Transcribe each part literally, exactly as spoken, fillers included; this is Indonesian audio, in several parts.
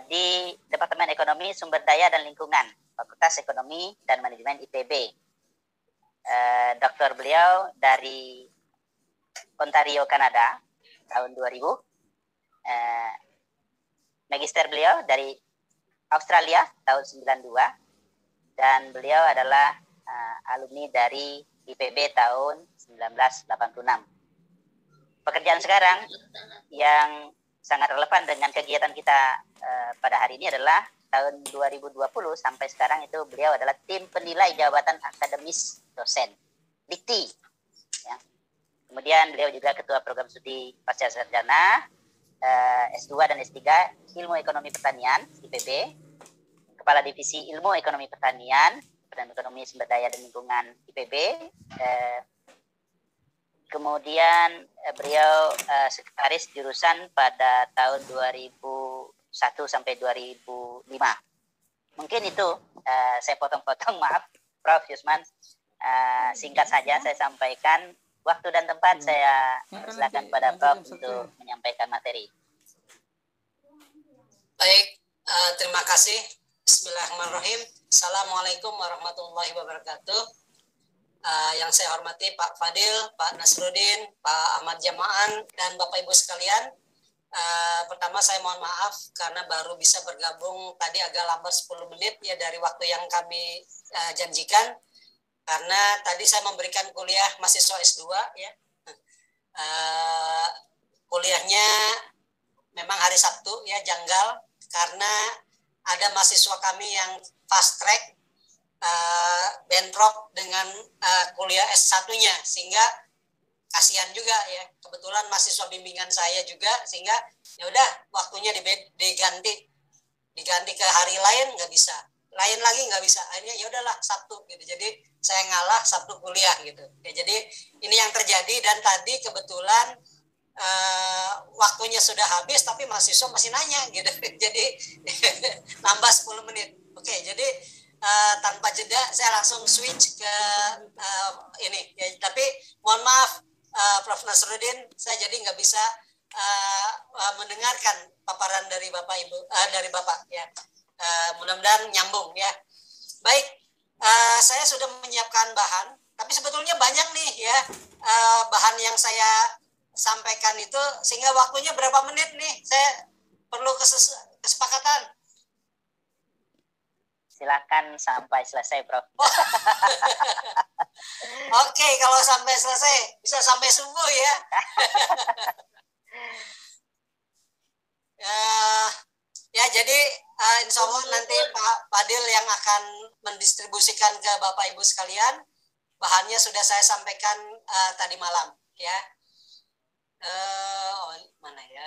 di Departemen Ekonomi Sumber Daya dan Lingkungan, Fakultas Ekonomi dan Manajemen I P B. Uh, doktor beliau dari Ontario, Kanada, tahun dua ribu. Uh, magister beliau dari Australia, tahun sembilan puluh dua. Dan beliau adalah uh, alumni dari I P B tahun seribu sembilan ratus delapan puluh enam. Pekerjaan sekarang yang sangat relevan dengan kegiatan kita uh, pada hari ini adalah tahun dua ribu dua puluh sampai sekarang itu beliau adalah tim penilai jabatan akademis dosen, Dikti. Ya. Kemudian beliau juga ketua program studi pasca sarjana uh, S dua dan S tiga Ilmu Ekonomi Pertanian I P B, kepala divisi Ilmu Ekonomi Pertanian dan Ekonomi Sumber Daya dan Lingkungan I P B. Uh, Kemudian eh, beliau eh, sekretaris jurusan pada tahun dua ribu satu sampai dua ribu lima. Mungkin itu eh, saya potong-potong, maaf Prof Yusman. Eh, singkat saja saya sampaikan. Waktu dan tempat saya silakan pada Prof untuk menyampaikan materi. Baik, uh, terima kasih. Bismillahirrahmanirrahim. Assalamualaikum warahmatullahi wabarakatuh. Uh, yang saya hormati Pak Fadil, Pak Nasruddin, Pak Ahmad Jamaan, dan Bapak Ibu sekalian. Uh, pertama saya mohon maaf karena baru bisa bergabung tadi agak lambat sepuluh menit ya dari waktu yang kami uh, janjikan. Karena tadi saya memberikan kuliah mahasiswa S dua ya. Uh, kuliahnya memang hari Sabtu ya, janggal karena ada mahasiswa kami yang fast track Uh, bentrok dengan uh, kuliah S satu-nya, sehingga kasihan juga ya. Kebetulan mahasiswa bimbingan saya juga, sehingga ya udah waktunya diganti diganti ke hari lain, nggak bisa, lain lagi nggak bisa, akhirnya ya udahlah Sabtu gitu. Jadi saya ngalah Sabtu kuliah gitu ya. Jadi ini yang terjadi, dan tadi kebetulan uh, waktunya sudah habis tapi mahasiswa masih nanya gitu. Jadi nambah sepuluh menit. Oke, jadi Uh, tanpa jeda saya langsung switch ke uh, ini ya, tapi mohon maaf uh, Prof Nasruddin, saya jadi nggak bisa uh, uh, mendengarkan paparan dari Bapak Ibu uh, dari Bapak ya. Uh, mudah-mudahan nyambung ya. Baik, uh, saya sudah menyiapkan bahan, tapi sebetulnya banyak nih ya uh, bahan yang saya sampaikan itu, sehingga waktunya berapa menit nih saya perlu keses- kesepakatan. Silakan sampai selesai, Prof. Oh. Oke, kalau sampai selesai bisa sampai subuh ya. uh, ya jadi uh, insya Allah nanti Pak Fadil yang akan mendistribusikan ke Bapak Ibu sekalian. Bahannya sudah saya sampaikan uh, tadi malam ya. Uh, oh, mana ya?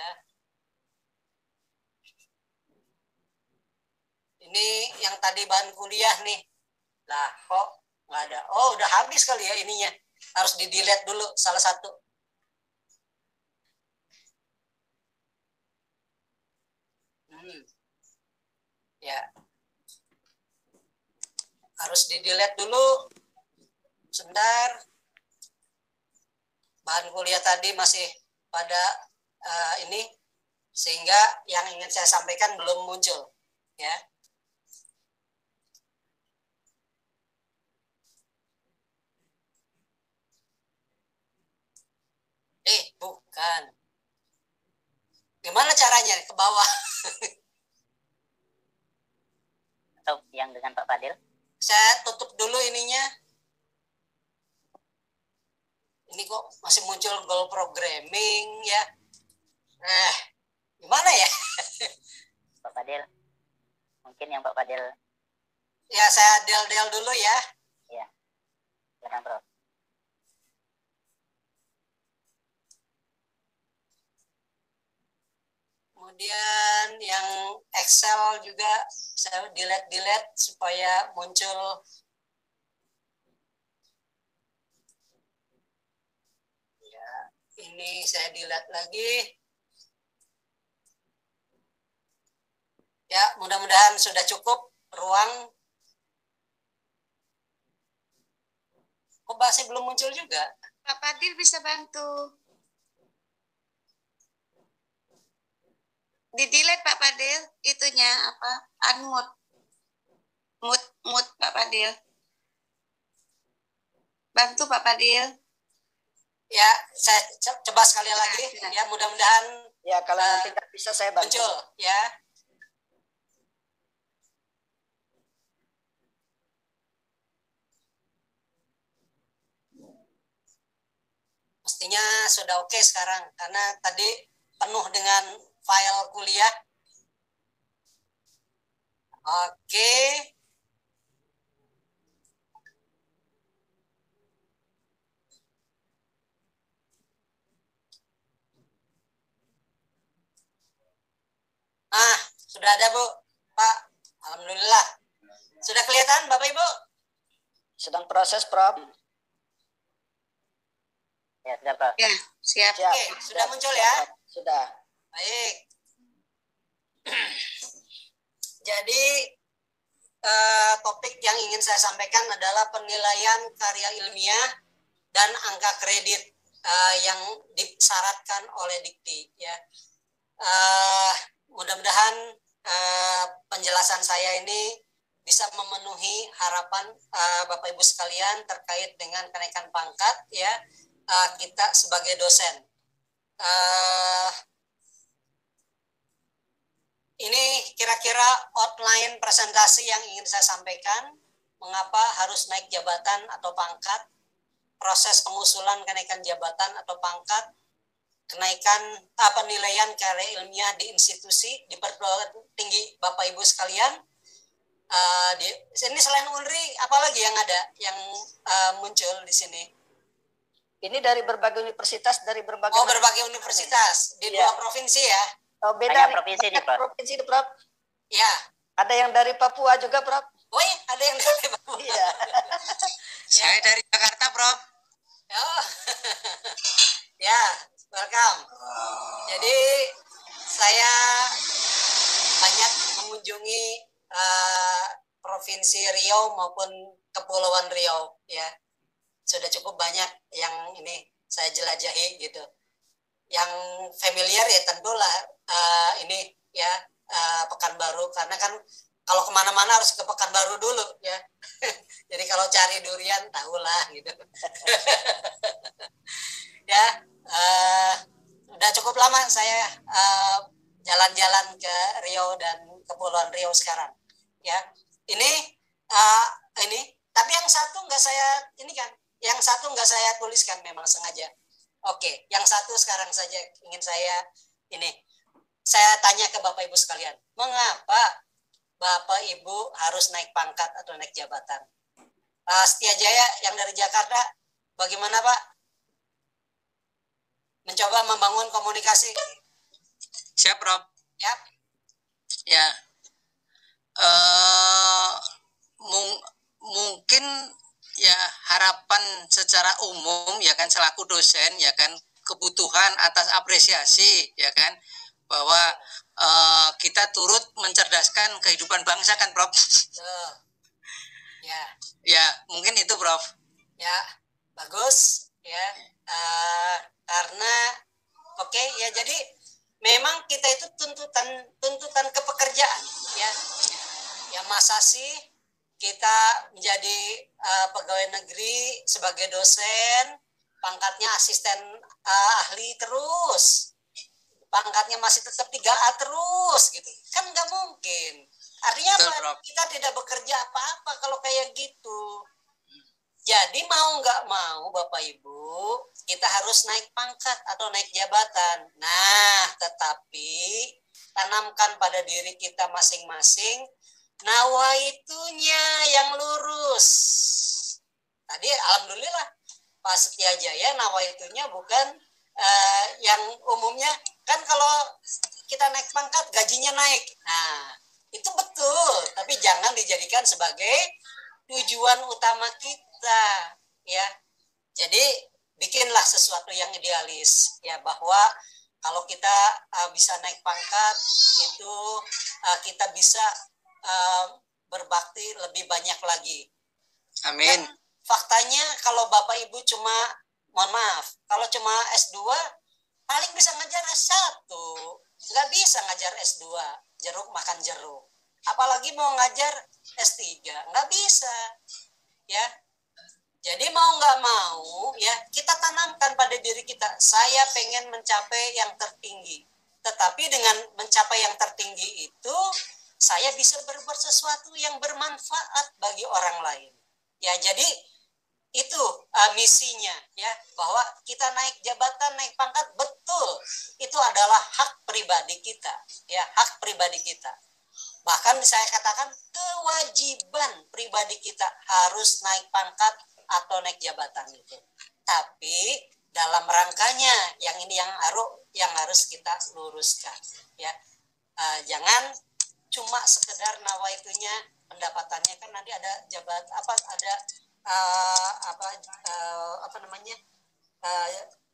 Ini yang tadi bahan kuliah nih. Lah kok nggak ada? Oh udah habis kali ya ininya. Harus di delete dulu salah satu. Hmm. Ya. Harus di delete dulu. Sebentar. Bahan kuliah tadi masih pada uh, ini. Sehingga yang ingin saya sampaikan belum muncul. Ya. Eh, bukan. Gimana caranya ke bawah? Atau yang dengan Pak Fadil? Saya tutup dulu ininya. Ini kok masih muncul goal programming ya. Eh, gimana ya? Pak Fadil. Mungkin yang Pak Fadil. Ya, saya del-del dulu ya. Ya. Silakan, Prof. Kemudian yang Excel juga saya delete-delete supaya muncul. Ya, ini saya delete lagi. Ya, mudah-mudahan sudah cukup ruang. Kok bahasa belum muncul juga? Pak Fadil bisa bantu. di delete Pak Fadil itunya apa unmute mute mute Pak Fadil, bantu Pak Fadil. Ya, saya coba sekali lagi nah, ya, mudah-mudahan ya kalau uh, nanti tidak bisa saya bantu. Muncul ya. Mestinya sudah oke sekarang karena tadi penuh dengan file kuliah. Oke. Ah, sudah ada Bu, Pak. Alhamdulillah. Sudah kelihatan Bapak Ibu? Sedang proses, Prof. Ya, sudah, Prof. Ya, siap. siap. Oke, sudah siap, muncul ya? Sudah. Baik. Jadi eh, topik yang ingin saya sampaikan adalah penilaian karya ilmiah dan angka kredit eh, yang disyaratkan oleh Dikti. Ya, eh, mudah-mudahan eh, penjelasan saya ini bisa memenuhi harapan eh, Bapak Ibu sekalian terkait dengan kenaikan pangkat ya eh, kita sebagai dosen. Uh, ini kira-kira outline presentasi yang ingin saya sampaikan, mengapa harus naik jabatan atau pangkat, proses pengusulan kenaikan jabatan atau pangkat, kenaikan uh, penilaian karya ilmiah di institusi, di perguruan tinggi Bapak Ibu sekalian. Uh, di sini selain Unri, apalagi yang ada yang uh, muncul di sini? Ini dari berbagai universitas, dari berbagai Oh, berbagai universitas di ya. dua provinsi ya? Oh, beda Hanya provinsi nih, Prof. Provinsi, Prof. Ya. Ada yang dari Papua juga, Prof. Oh iya, ada yang dari Papua. Iya. Saya dari Jakarta, Prof. Oh. Ya, welcome. Jadi saya banyak mengunjungi uh, provinsi Riau maupun Kepulauan Riau ya. Sudah cukup banyak yang ini saya jelajahi gitu. Yang familiar ya tentulah uh, ini ya uh, Pekanbaru, karena kan kalau kemana-mana harus ke Pekanbaru dulu ya. Jadi kalau cari durian tahulah gitu. Ya, uh, udah cukup lama saya jalan-jalan uh, ke Riau dan Kepulauan Riau sekarang. Ya, ini uh, ini. Tapi yang satu nggak saya ini kan. Yang satu nggak saya tuliskan memang sengaja. Oke, yang satu sekarang saja ingin saya ini. Saya tanya ke Bapak Ibu sekalian, mengapa Bapak Ibu harus naik pangkat atau naik jabatan? Uh, Setia Jaya yang dari Jakarta, bagaimana Pak? Mencoba membangun komunikasi. Siap, Prof. Ya. Ya. Uh, mung mungkin ya harapan secara umum ya kan selaku dosen ya kan kebutuhan atas apresiasi ya kan bahwa uh, kita turut mencerdaskan kehidupan bangsa kan Prof. Uh, ya. Ya mungkin itu Prof. Ya bagus ya uh, karena oke okay, ya jadi memang kita itu tuntutan tuntutan kepekerjaan ya ya masa sih kita menjadi uh, pegawai negeri sebagai dosen, pangkatnya asisten uh, ahli terus, pangkatnya masih tetap tiga A terus gitu, kan nggak mungkin. Artinya apa? Kita tidak bekerja apa-apa kalau kayak gitu. Jadi mau nggak mau Bapak Ibu, kita harus naik pangkat atau naik jabatan. Nah, tetapi tanamkan pada diri kita masing-masing nawaitunya yang lurus. Tadi alhamdulillah Pak Setia Jaya nawaitunya bukan uh, yang umumnya kan kalau kita naik pangkat gajinya naik. Nah, itu betul, tapi jangan dijadikan sebagai tujuan utama kita ya. Jadi bikinlah sesuatu yang idealis ya, bahwa kalau kita uh, bisa naik pangkat itu uh, kita bisa Uh, berbakti lebih banyak lagi. Amin. Dan faktanya kalau Bapak Ibu cuma, mohon maaf, kalau cuma S dua paling bisa ngajar S satu. nggak bisa ngajar S dua, jeruk makan jeruk. Apalagi mau ngajar S tiga, nggak bisa. Ya, jadi mau nggak mau, ya kita tanamkan pada diri kita, saya pengen mencapai yang tertinggi. Tetapi dengan mencapai yang tertinggi itu, saya bisa berbuat sesuatu yang bermanfaat bagi orang lain. Ya, jadi itu uh, misinya, ya, bahwa kita naik jabatan, naik pangkat, betul, itu adalah hak pribadi kita, ya, hak pribadi kita. Bahkan saya katakan kewajiban pribadi kita harus naik pangkat atau naik jabatan itu. Tapi dalam rangkanya yang ini yang harus yang harus kita luruskan, ya. Uh, jangan cuma sekedar nawaitunya pendapatannya, kan nanti ada jabat apa ada uh, apa uh, apa namanya uh,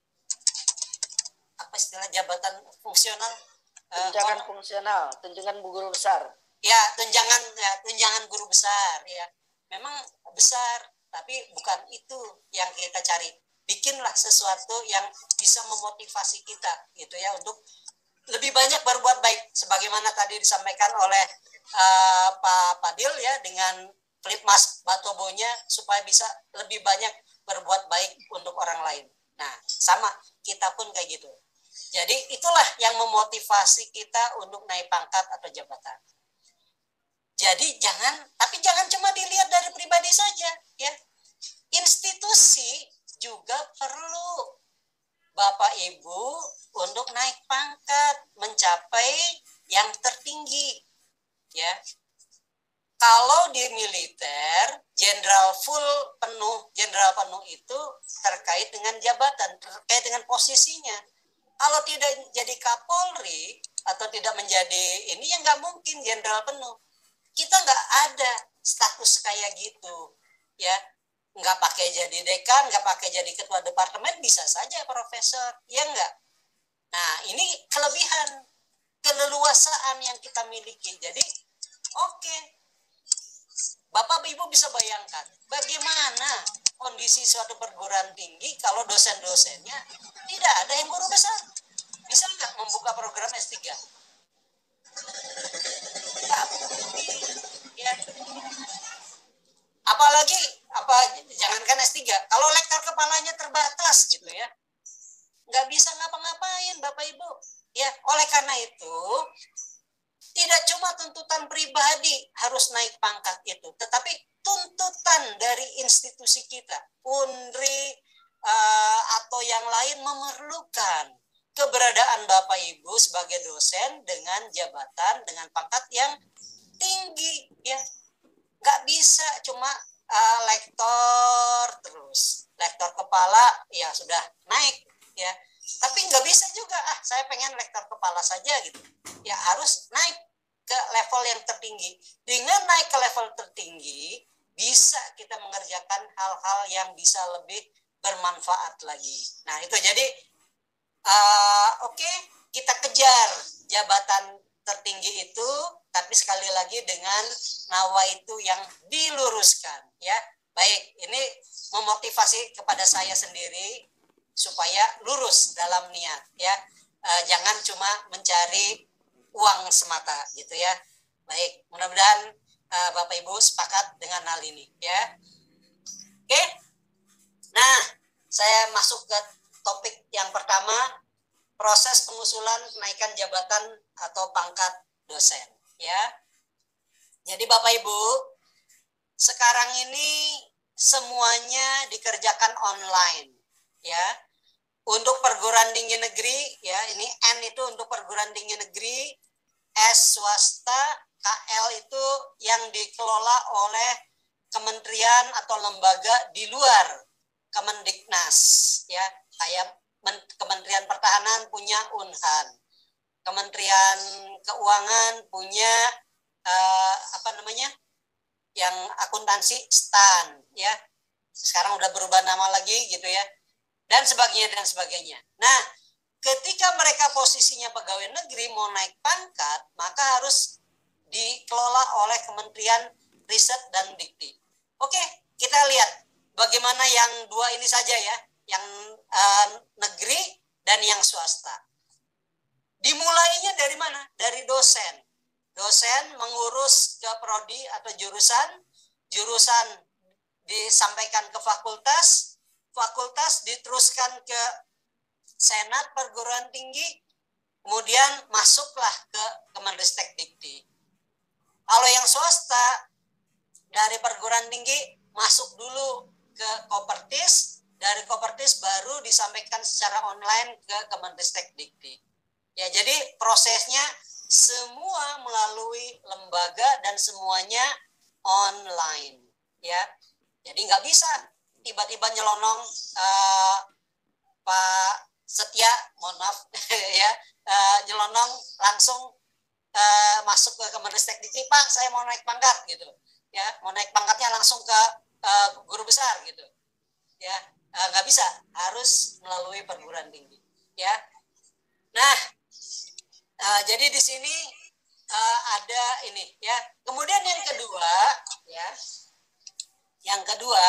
apa istilah jabatan fungsional, uh, tunjangan oh, fungsional, tunjangan guru besar. Ya, tunjangan ya, tunjangan guru besar, ya. Memang besar, tapi bukan itu yang kita cari. Bikinlah sesuatu yang bisa memotivasi kita, gitu ya, untuk lebih banyak berbuat baik, sebagaimana tadi disampaikan oleh uh, Pak Fadil, ya, dengan Flipmas Batobonya, supaya bisa lebih banyak berbuat baik untuk orang lain. Nah, sama kita pun kayak gitu. Jadi itulah yang memotivasi kita untuk naik pangkat atau jabatan. Jadi jangan, tapi jangan cuma dilihat dari pribadi saja, ya. Institusi juga perlu Bapak Ibu untuk naik pangkat, mencapai yang tertinggi, ya. Kalau di militer, jenderal full penuh, jenderal penuh itu terkait dengan jabatan, terkait dengan posisinya. Kalau tidak jadi Kapolri atau tidak menjadi ini, ya nggak mungkin jenderal penuh. Kita nggak ada status kayak gitu, ya. Nggak pakai jadi dekan, nggak pakai jadi ketua departemen, bisa saja profesor, ya nggak? Nah, ini kelebihan, keleluasaan yang kita miliki. Jadi, oke, okay. Bapak Ibu bisa bayangkan bagaimana kondisi suatu perguruan tinggi kalau dosen-dosennya tidak ada yang guru besar. Bisa nggak membuka program S tiga? Nggak mungkin, ya. Apalagi apa jangankan S tiga, kalau lektor kepalanya terbatas gitu ya, nggak bisa ngapa-ngapain Bapak Ibu, ya. Oleh karena itu tidak cuma tuntutan pribadi harus naik pangkat itu, tetapi tuntutan dari institusi kita, U N R I uh, atau yang lain memerlukan keberadaan Bapak Ibu sebagai dosen dengan jabatan, dengan pangkat yang tinggi, ya. Nggak bisa cuma uh, lektor terus, lektor kepala ya sudah naik, ya. Tapi nggak bisa juga, ah saya pengen lektor kepala saja gitu. Ya harus naik ke level yang tertinggi. Dengan naik ke level tertinggi, bisa kita mengerjakan hal-hal yang bisa lebih bermanfaat lagi. Nah itu jadi, uh, oke, okay, kita kejar jabatan tertinggi itu, tapi sekali lagi dengan nawaitu yang diluruskan, ya. Baik, ini memotivasi kepada saya sendiri supaya lurus dalam niat, ya. E, jangan cuma mencari uang semata, gitu ya. Baik, mudah-mudahan e, Bapak Ibu sepakat dengan hal ini, ya. Oke. Nah, saya masuk ke topik yang pertama, proses pengusulan kenaikan jabatan atau pangkat dosen, ya. Jadi Bapak Ibu, sekarang ini semuanya dikerjakan online, ya. Untuk perguruan tinggi negeri, ya, ini N itu untuk perguruan tinggi negeri, S swasta, K L itu yang dikelola oleh kementerian atau lembaga di luar Kemendiknas, ya. Kayak Kementerian Pertahanan punya U N H A N, Kementerian Keuangan punya uh, apa namanya, yang akuntansi S T A N, ya. Sekarang udah berubah nama lagi gitu ya, dan sebagainya dan sebagainya. Nah, ketika mereka posisinya pegawai negeri mau naik pangkat, maka harus dikelola oleh Kementerian Riset dan Dikti. Oke, kita lihat bagaimana yang dua ini saja ya, yang uh, negeri dan yang swasta. dimulainya dari mana? Dari dosen. Dosen mengurus ke prodi atau jurusan, jurusan disampaikan ke fakultas, fakultas diteruskan ke senat perguruan tinggi, kemudian masuklah ke Kemendristek Dikti. Kalau yang swasta dari perguruan tinggi masuk dulu ke Kopertis, dari Kopertis baru disampaikan secara online ke Kemendristek Dikti. Ya, jadi prosesnya semua melalui lembaga dan semuanya online, ya. Jadi nggak bisa tiba-tiba nyelonong uh, Pak Setia, mohon maaf ya, uh, nyelonong langsung uh, masuk ke Kemendristek Dikti, Pak, saya mau naik pangkat gitu, ya, mau naik pangkatnya langsung ke uh, guru besar gitu, ya, uh, nggak bisa, harus melalui perguruan tinggi, ya. Nah, uh, jadi di sini uh, ada ini, ya. Kemudian yang kedua, ya, yang kedua.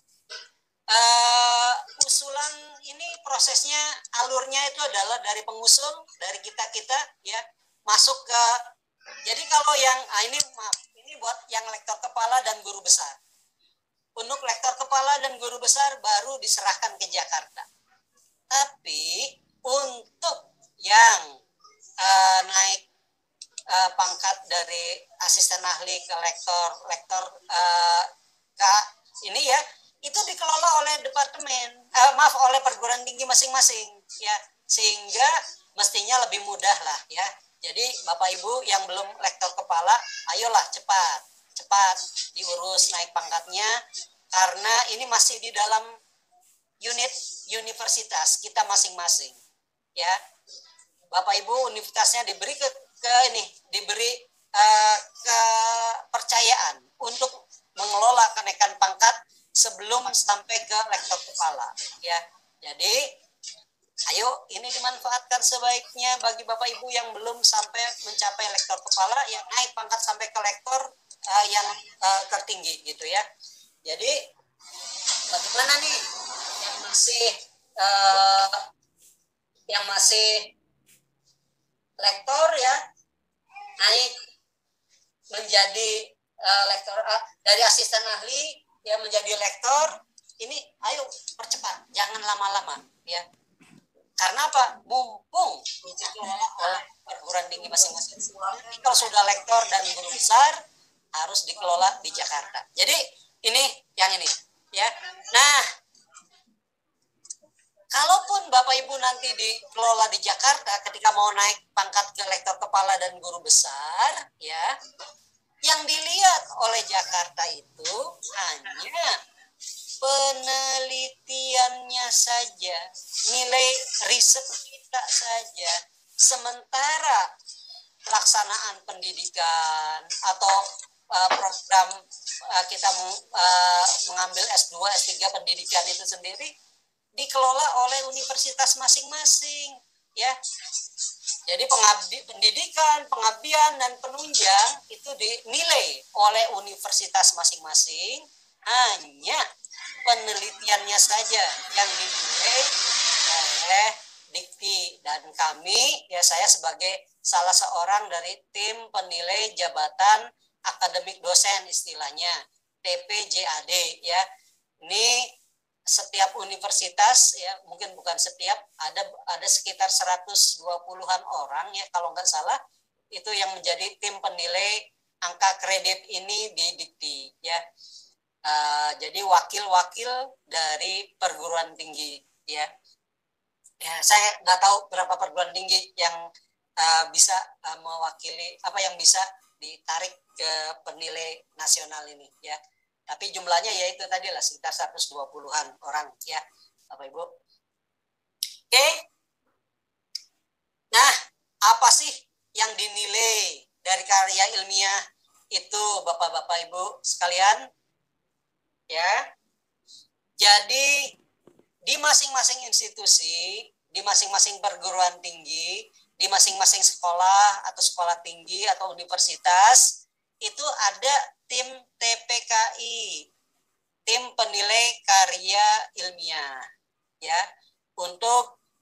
Uh, usulan ini prosesnya, alurnya itu adalah dari pengusul, dari kita-kita, ya, masuk ke, jadi kalau yang, ah ini maaf, ini buat yang lektor kepala dan guru besar. Untuk lektor kepala dan guru besar baru diserahkan ke Jakarta. Tapi untuk yang uh, naik uh, pangkat dari asisten ahli ke lektor, lektor uh, ke ini ya, itu dikelola oleh departemen, eh, maaf oleh perguruan tinggi masing-masing, ya, sehingga mestinya lebih mudah lah, ya. Jadi Bapak Ibu yang belum lektor kepala, ayolah cepat, cepat diurus naik pangkatnya, karena ini masih di dalam unit universitas kita masing-masing, ya. Bapak Ibu universitasnya diberi ke, ke ini, diberi uh, kepercayaan untuk mengelola kenaikan pangkat sebelum sampai ke lektor kepala, ya. Jadi ayo ini dimanfaatkan sebaiknya bagi Bapak Ibu yang belum sampai mencapai lektor kepala, yang naik pangkat sampai ke lektor uh, yang uh, tertinggi gitu ya. Jadi bagaimana nih yang masih uh, yang masih lektor ya, naik menjadi uh, lektor uh, dari asisten ahli ya menjadi lektor, ini ayo percepat, jangan lama-lama ya. Karena apa? Mumpung dikelola oleh perguruan tinggi masing-masing. Nanti kalau sudah lektor dan guru besar harus dikelola di Jakarta. Jadi ini yang ini ya. Nah, kalaupun Bapak Ibu nanti dikelola di Jakarta ketika mau naik pangkat ke lektor kepala dan guru besar ya, yang dilihat oleh Jakarta itu hanya penelitiannya saja, nilai riset kita saja. Sementara pelaksanaan pendidikan atau uh, program uh, kita uh, mengambil S dua, S tiga pendidikan itu sendiri dikelola oleh universitas masing-masing, ya. Jadi pengabdi, pendidikan, pengabdian, dan penunjang itu dinilai oleh universitas masing-masing, hanya penelitiannya saja yang dinilai oleh Dikti. Dan kami, ya saya sebagai salah seorang dari tim penilai jabatan akademik dosen istilahnya, T P J A D ya. Ini setiap universitas ya, mungkin bukan setiap, ada ada sekitar seratus dua puluhan orang ya kalau nggak salah, itu yang menjadi tim penilai angka kredit ini di Dikti ya. Uh, jadi wakil-wakil dari perguruan tinggi ya. Ya, saya nggak tahu berapa perguruan tinggi yang uh, bisa uh, mewakili, apa yang bisa ditarik ke penilai nasional ini ya. Tapi jumlahnya ya itu tadi lah sekitar seratus dua puluhan orang ya Bapak Ibu. Oke. Nah, apa sih yang dinilai dari karya ilmiah itu Bapak-bapak Ibu sekalian? Ya. Jadi di masing-masing institusi, di masing-masing perguruan tinggi, di masing-masing sekolah atau sekolah tinggi atau universitas itu ada tim T P K I, tim penilai karya ilmiah, ya, untuk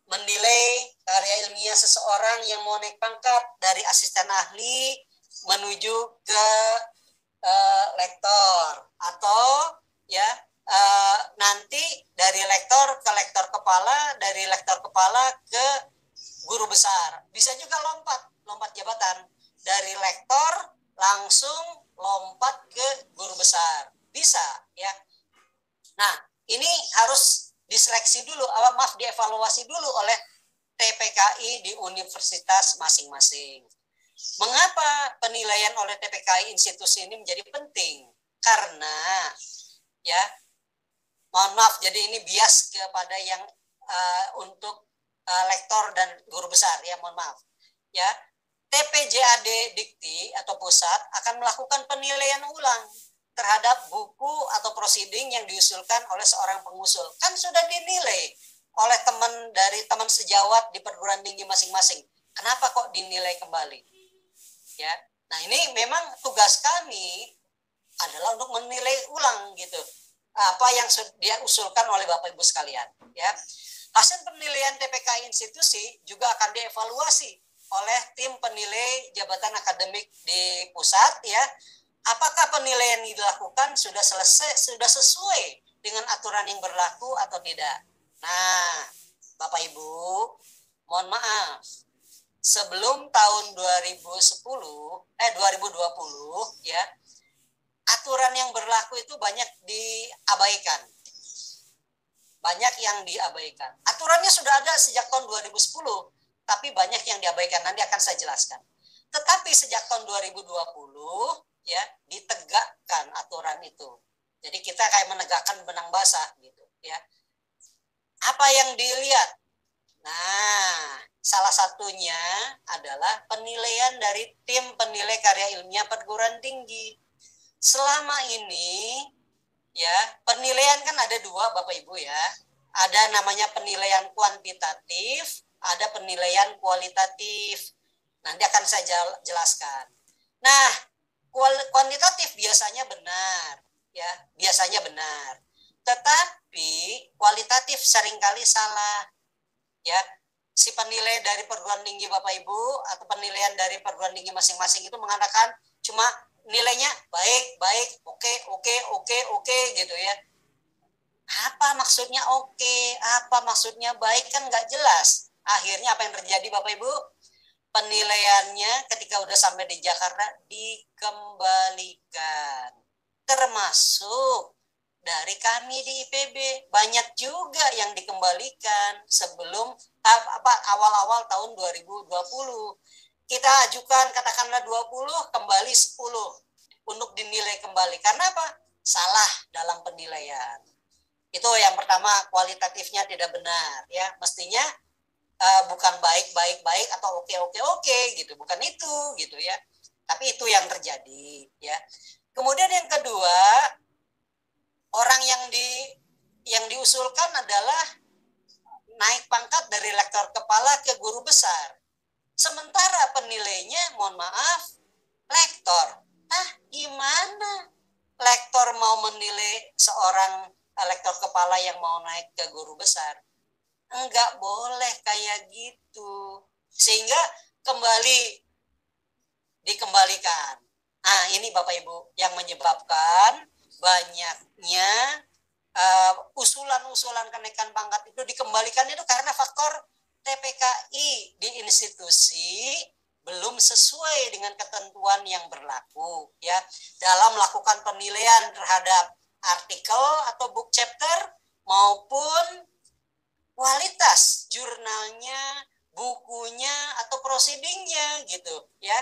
menilai karya ilmiah seseorang yang mau naik pangkat dari asisten ahli menuju ke uh, lektor, atau ya uh, nanti dari lektor ke lektor kepala, dari lektor kepala ke guru besar. Bisa juga lompat, lompat jabatan dari lektor langsung lompat ke guru besar. Bisa ya. Nah, ini harus diseleksi dulu, maaf dievaluasi dulu oleh T P K I di universitas masing-masing. Mengapa penilaian oleh T P K I institusi ini menjadi penting? Karena ya, mohon maaf, jadi ini bias kepada yang uh, untuk uh, lektor dan guru besar ya, mohon maaf. Ya, T P J A D Dikti atau pusat akan melakukan penilaian ulang terhadap buku atau proceeding yang diusulkan oleh seorang pengusul. Kan sudah dinilai oleh teman dari teman sejawat di perguruan tinggi masing-masing. Kenapa kok dinilai kembali? Ya. Nah, ini memang tugas kami adalah untuk menilai ulang gitu. Apa yang dia usulkan oleh Bapak Ibu sekalian, ya. Hasil penilaian T P K I institusi juga akan dievaluasi oleh tim penilai jabatan akademik di pusat, ya. Apakah penilaian yang dilakukan sudah selesai, sudah sesuai dengan aturan yang berlaku atau tidak? Nah, Bapak Ibu, mohon maaf, sebelum tahun dua ribu sepuluh, eh dua ribu dua puluh, ya, aturan yang berlaku itu banyak diabaikan. Banyak yang diabaikan. Aturannya sudah ada sejak tahun dua ribu sepuluh, tapi banyak yang diabaikan. Nanti akan saya jelaskan. Tetapi sejak tahun dua ribu dua puluh, ya, ditegakkan aturan itu. Jadi kita kayak menegakkan benang basah gitu, ya. Apa yang dilihat? Nah, salah satunya adalah penilaian dari tim penilai karya ilmiah perguruan tinggi. Selama ini, ya, penilaian kan ada dua, Bapak Ibu, ya. Ada namanya penilaian kuantitatif, ada penilaian kualitatif. Nanti akan saya jelaskan. Nah, kuantitatif biasanya benar, ya, biasanya benar. Tetapi kualitatif seringkali salah, ya. Si penilai dari perguruan tinggi Bapak Ibu atau penilaian dari perguruan tinggi masing-masing itu mengatakan cuma nilainya baik, baik, oke, oke, oke, oke gitu ya. Apa maksudnya oke? Apa maksudnya baik? Kan nggak jelas. Akhirnya apa yang terjadi Bapak Ibu? Penilaiannya ketika udah sampai di Jakarta dikembalikan. Termasuk dari kami di I P B banyak juga yang dikembalikan sebelum apa awal-awal tahun dua ribu dua puluh. Kita ajukan katakanlah dua puluh, kembali sepuluh untuk dinilai kembali. Karena apa? Salah dalam penilaian. Itu yang pertama, kualitatifnya tidak benar, ya. Mestinya uh, bukan baik baik baik atau oke oke oke gitu, bukan itu gitu ya. Tapi itu yang terjadi, ya. Kemudian yang kedua, orang yang di yang diusulkan adalah naik pangkat dari lektor kepala ke guru besar. Sementara penilainya, mohon maaf, lektor. Ah, gimana lektor mau menilai seorang lektor kepala yang mau naik ke guru besar? Enggak boleh kayak gitu. Sehingga kembali dikembalikan. Nah, ini Bapak Ibu yang menyebabkan banyaknya uh, usulan-usulan kenaikan pangkat itu dikembalikan itu karena faktor T P K I di institusi belum sesuai dengan ketentuan yang berlaku, ya, dalam melakukan penilaian terhadap artikel atau book chapter maupun kualitas jurnalnya, bukunya atau proceedingnya gitu, ya.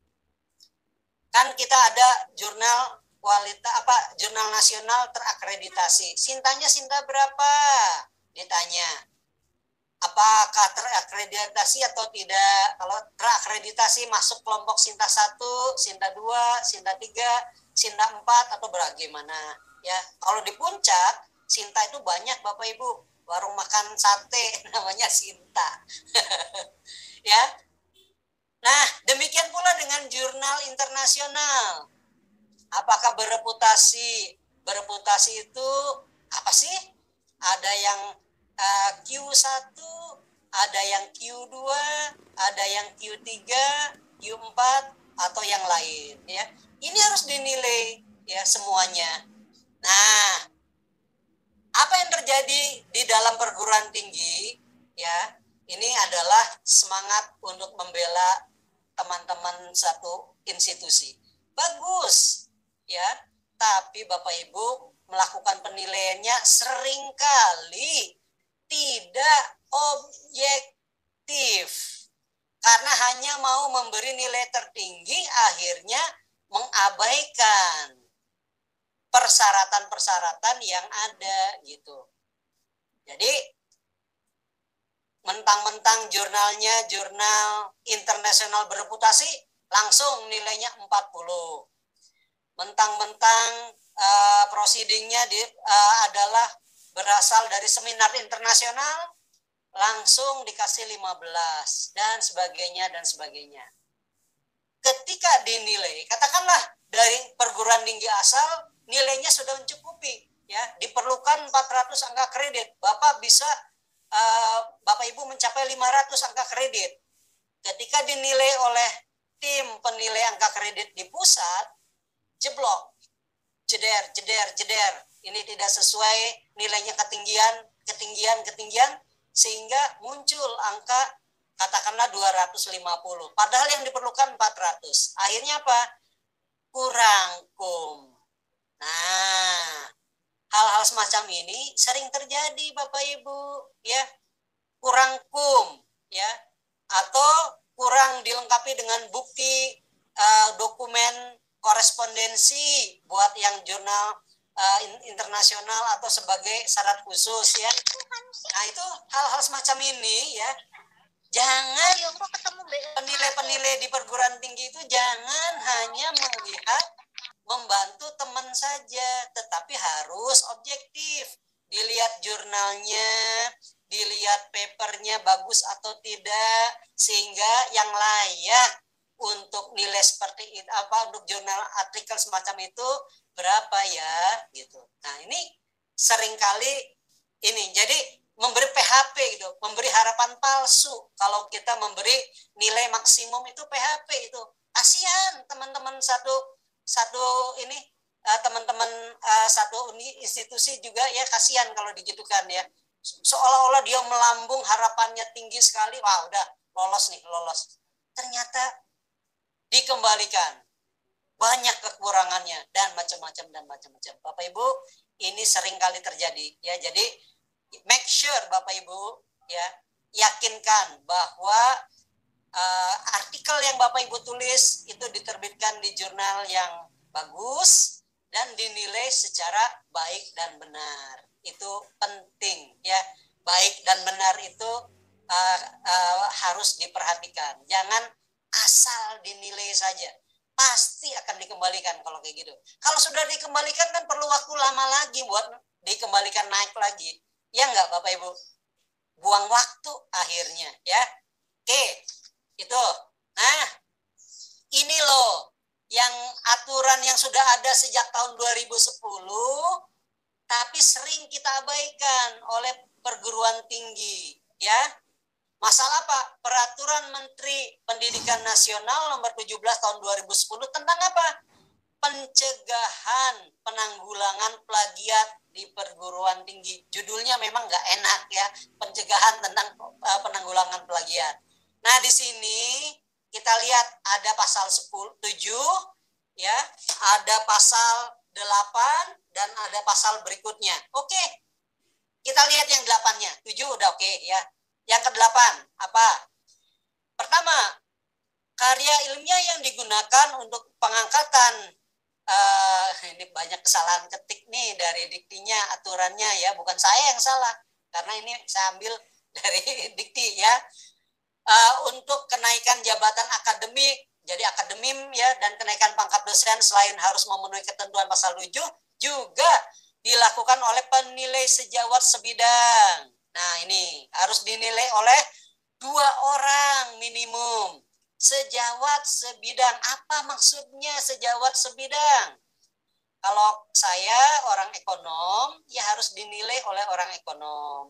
Kan kita ada jurnal kualitas apa jurnal nasional terakreditasi. Sintanya Sinta berapa? Ditanya. Apakah terakreditasi atau tidak? Kalau terakreditasi masuk kelompok Sinta satu, Sinta dua, Sinta tiga, Sinta empat atau bagaimana? Ya, kalau di puncak Sinta itu banyak Bapak Ibu. Warung makan sate namanya Sinta. Ya. Nah, demikian pula dengan jurnal internasional. Apakah bereputasi? Bereputasi itu apa sih? Ada yang uh, Q satu, ada yang Q dua, ada yang Q tiga, Q empat, atau yang lain ya. Ini harus dinilai ya semuanya. Nah, apa yang terjadi di dalam perguruan tinggi ya, ini adalah semangat untuk membela teman-teman satu institusi. Bagus ya, tapi Bapak Ibu melakukan penilaiannya seringkali tidak objektif. Karena hanya mau memberi nilai tertinggi, akhirnya mengabaikan persyaratan-persyaratan yang ada gitu. Jadi mentang-mentang jurnalnya jurnal internasional bereputasi, langsung nilainya empat puluh. Mentang-mentang uh, proceedingnya di, uh, adalah berasal dari seminar internasional, langsung dikasih lima belas dan sebagainya dan sebagainya. Ketika dinilai, katakanlah dari perguruan tinggi asal nilainya sudah mencukupi ya, diperlukan empat ratus angka kredit. Bapak bisa uh, Bapak Ibu mencapai lima ratus angka kredit. Ketika dinilai oleh tim penilai angka kredit di pusat, jeblok. Jeder, jeder, jeder. Ini tidak sesuai nilainya, ketinggian, ketinggian, ketinggian, sehingga muncul angka katakanlah dua ratus lima puluh. Padahal yang diperlukan empat ratus. Akhirnya apa? Kurang kum. Nah, hal-hal semacam ini sering terjadi Bapak Ibu, ya. Kurang kum, ya. Atau kurang dilengkapi dengan bukti uh, dokumen korespondensi buat yang jurnal uh, internasional atau sebagai syarat khusus ya. Nah, itu hal-hal semacam ini ya. Jangan penilai-penilai di perguruan tinggi itu jangan hanya melihat membantu teman saja, tetapi harus objektif. Dilihat jurnalnya, dilihat papernya bagus atau tidak, sehingga yang layak untuk nilai seperti itu, apa untuk jurnal artikel semacam itu berapa ya gitu. Nah, ini seringkali ini jadi memberi P H P gitu, memberi harapan palsu. Kalau kita memberi nilai maksimum itu P H P itu. Kasihan teman-teman satu satu ini uh, teman-teman uh, satu uni, institusi juga ya, kasihan kalau digitukan ya. Seolah-olah dia melambung, harapannya tinggi sekali, wah udah lolos nih, lolos. Ternyata dikembalikan. Banyak kekurangannya dan macam-macam dan macam-macam. Bapak Ibu, ini sering kali terjadi ya. Jadi make sure Bapak Ibu ya, yakinkan bahwa uh, artikel yang Bapak Ibu tulis itu diterbitkan di jurnal yang bagus dan dinilai secara baik dan benar. Itu penting ya. Baik dan benar itu uh, uh, harus diperhatikan. Jangan asal dinilai saja. Pasti akan dikembalikan kalau kayak gitu. Kalau sudah dikembalikan kan perlu waktu lama lagi buat dikembalikan naik lagi. Ya enggak Bapak Ibu? Buang waktu akhirnya ya. Oke, itu. Nah, ini loh yang aturan yang sudah ada sejak tahun dua ribu sepuluh tapi sering kita abaikan oleh perguruan tinggi ya. Masalah apa? Peraturan Menteri Pendidikan Nasional nomor tujuh belas tahun dua ribu sepuluh tentang apa? Pencegahan penanggulangan plagiat di perguruan tinggi. Judulnya memang nggak enak ya, pencegahan tentang uh, penanggulangan plagiat. Nah, di sini kita lihat ada pasal sepuluh, tujuh ya, ada pasal delapan dan ada pasal berikutnya. Oke. Kita lihat yang delapannya. tujuh udah oke ya. Yang kedelapan, apa? Pertama, karya ilmiah yang digunakan untuk pengangkatan, uh, ini banyak kesalahan ketik nih dari diktinya, aturannya ya, bukan saya yang salah, karena ini saya ambil dari dikti ya. Uh, untuk kenaikan jabatan akademik, jadi akademim ya, dan kenaikan pangkat dosen selain harus memenuhi ketentuan pasal tujuh, juga dilakukan oleh penilai sejawat sebidang. Nah, ini harus dinilai oleh dua orang minimum. Sejawat sebidang. Apa maksudnya sejawat sebidang? Kalau saya orang ekonom, ya harus dinilai oleh orang ekonom.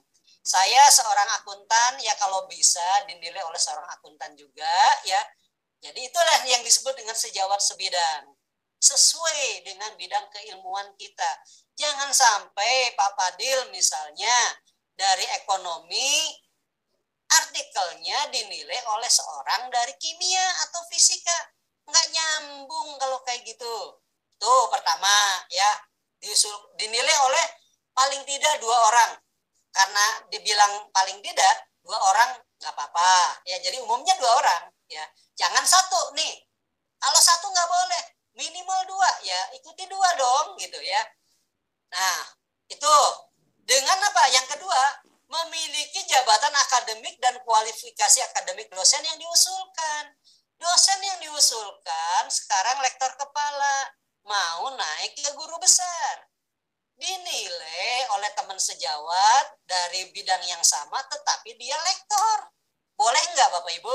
Saya seorang akuntan, ya kalau bisa dinilai oleh seorang akuntan juga, ya. Jadi itulah yang disebut dengan sejawat sebidang. Sesuai dengan bidang keilmuan kita. Jangan sampai Pak Fadil misalnya dari ekonomi, artikelnya dinilai oleh seorang dari kimia atau fisika. Nggak nyambung kalau kayak gitu. Tuh pertama ya, diusul, dinilai oleh paling tidak dua orang. Karena dibilang paling tidak dua orang nggak apa-apa. Ya jadi umumnya dua orang. Ya jangan satu nih. Kalau satu nggak boleh, minimal dua. Ya ikuti dua dong gitu ya. Nah itu dengan apa? Yang kedua, memiliki jabatan akademik dan kualifikasi akademik dosen yang diusulkan. Dosen yang diusulkan sekarang lektor kepala, mau naik ke guru besar. Dinilai oleh teman sejawat dari bidang yang sama, tetapi dia lektor. Boleh nggak Bapak Ibu?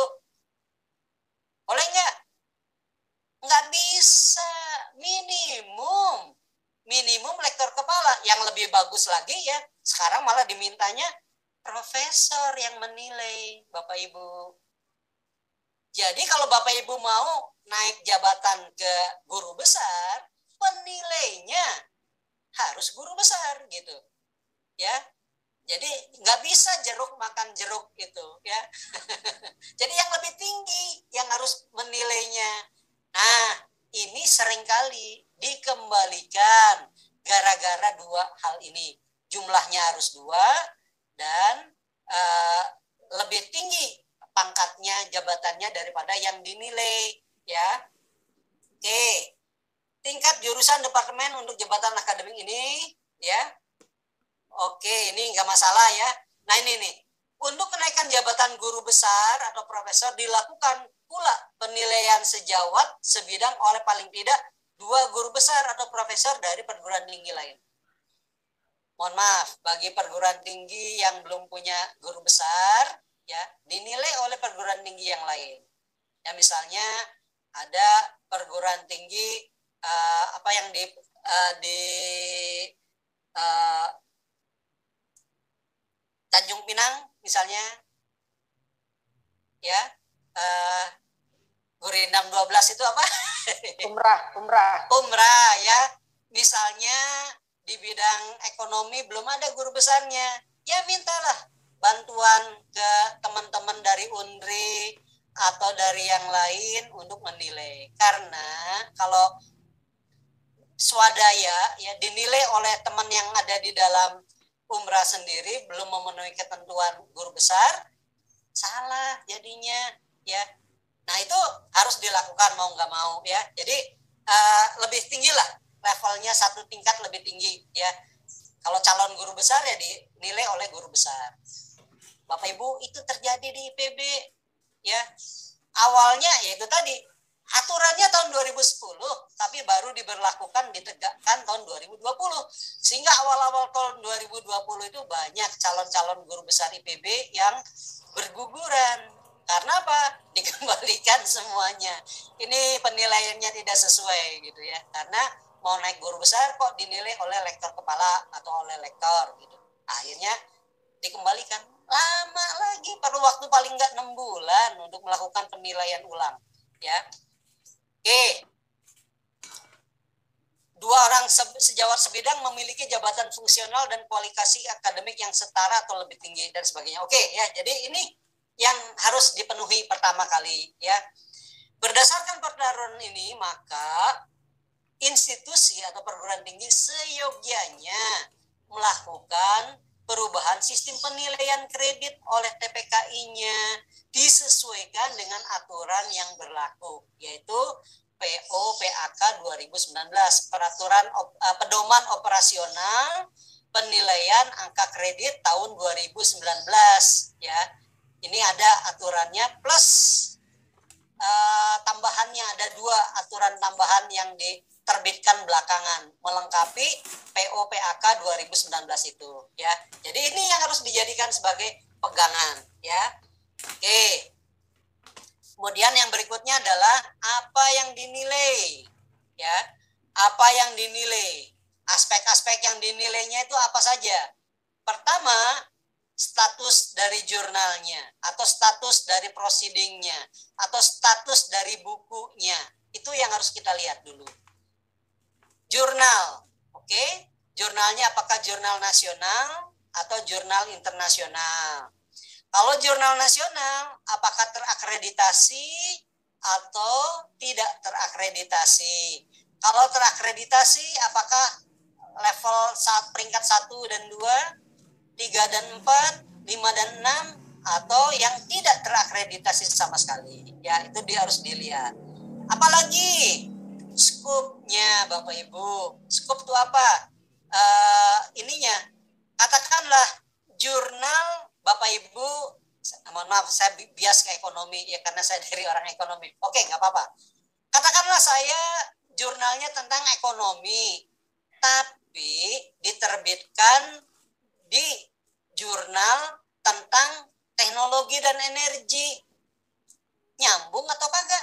Boleh nggak? Nggak bisa. Minimum. Minimum lektor kepala. Yang lebih bagus lagi ya, sekarang malah dimintanya profesor yang menilai Bapak Ibu. Jadi kalau Bapak Ibu mau naik jabatan ke guru besar, penilainya harus guru besar gitu. Ya. Jadi nggak bisa jeruk makan jeruk gitu ya. Jadi yang lebih tinggi yang harus menilainya. Nah, ini seringkali dikembalikan gara-gara dua hal ini. Jumlahnya harus dua dan uh, lebih tinggi pangkatnya, jabatannya daripada yang dinilai ya. Oke. Tingkat jurusan departemen untuk jabatan akademik ini ya. Oke, ini nggak masalah ya. Nah ini nih, untuk kenaikan jabatan guru besar atau profesor dilakukan pula penilaian sejawat sebidang oleh paling tidak dua guru besar atau profesor dari perguruan tinggi lain. Mohon maaf, bagi perguruan tinggi yang belum punya guru besar, ya dinilai oleh perguruan tinggi yang lain. Ya misalnya ada perguruan tinggi uh, apa yang di uh, di uh, Tanjung Pinang misalnya, ya uh, Gurindam dua belas itu apa? Umrah, umrah. Umrah ya, misalnya di bidang ekonomi belum ada guru besarnya, ya mintalah bantuan ke teman-teman dari U N R I atau dari yang lain untuk menilai. Karena kalau swadaya ya dinilai oleh teman yang ada di dalam umrah sendiri belum memenuhi ketentuan guru besar, salah jadinya ya. Nah itu harus dilakukan mau nggak mau ya. Jadi uh, lebih tinggi lah levelnya, satu tingkat lebih tinggi ya. Kalau calon guru besar ya dinilai oleh guru besar. Bapak Ibu itu terjadi di I P B ya. Awalnya ya itu tadi aturannya tahun dua ribu sepuluh, tapi baru diberlakukan ditegakkan tahun dua ribu dua puluh. Sehingga awal-awal tahun dua ribu dua puluh itu banyak calon-calon guru besar I P B yang berguguran. Karena apa? Dikembalikan semuanya. Ini penilaiannya tidak sesuai gitu ya. Karena mau naik guru besar kok dinilai oleh lektor kepala atau oleh lektor gitu. Akhirnya dikembalikan. Lama lagi, perlu waktu paling nggak enam bulan untuk melakukan penilaian ulang. Ya. Oke. Dua orang sejawat sebidang memiliki jabatan fungsional dan kualifikasi akademik yang setara atau lebih tinggi dan sebagainya. Oke ya, jadi ini yang harus dipenuhi pertama kali ya. Berdasarkan peraturan ini maka institusi atau perguruan tinggi seyogyanya melakukan perubahan sistem penilaian kredit oleh T P K I-nya disesuaikan dengan aturan yang berlaku, yaitu P O P A K dua ribu sembilan belas, Peraturan uh, Pedoman Operasional Penilaian Angka Kredit tahun dua ribu sembilan belas ya. Ini ada aturannya plus uh, tambahannya, ada dua aturan tambahan yang diterbitkan belakangan melengkapi P O P A K dua ribu sembilan belas itu ya. Jadi ini yang harus dijadikan sebagai pegangan ya. Oke. Kemudian yang berikutnya adalah apa yang dinilai ya. Apa yang dinilai? Aspek-aspek yang dinilainya itu apa saja? Pertama, status dari jurnalnya, atau status dari proceedingnya, atau status dari bukunya. Itu yang harus kita lihat dulu. Jurnal, oke? Okay? Jurnalnya apakah jurnal nasional atau jurnal internasional? Kalau jurnal nasional, apakah terakreditasi atau tidak terakreditasi? Kalau terakreditasi, apakah level saat peringkat satu dan dua, tiga dan empat, lima dan enam, atau yang tidak terakreditasi sama sekali? Ya, itu dia harus dilihat. Apalagi skupnya, Bapak Ibu. Skup itu apa? Uh, ininya, katakanlah jurnal, Bapak Ibu, mohon maaf, saya bias ke ekonomi, ya karena saya dari orang ekonomi. Oke, nggak apa-apa. Katakanlah saya jurnalnya tentang ekonomi, tapi diterbitkan di jurnal tentang teknologi dan energi. Nyambung atau kagak?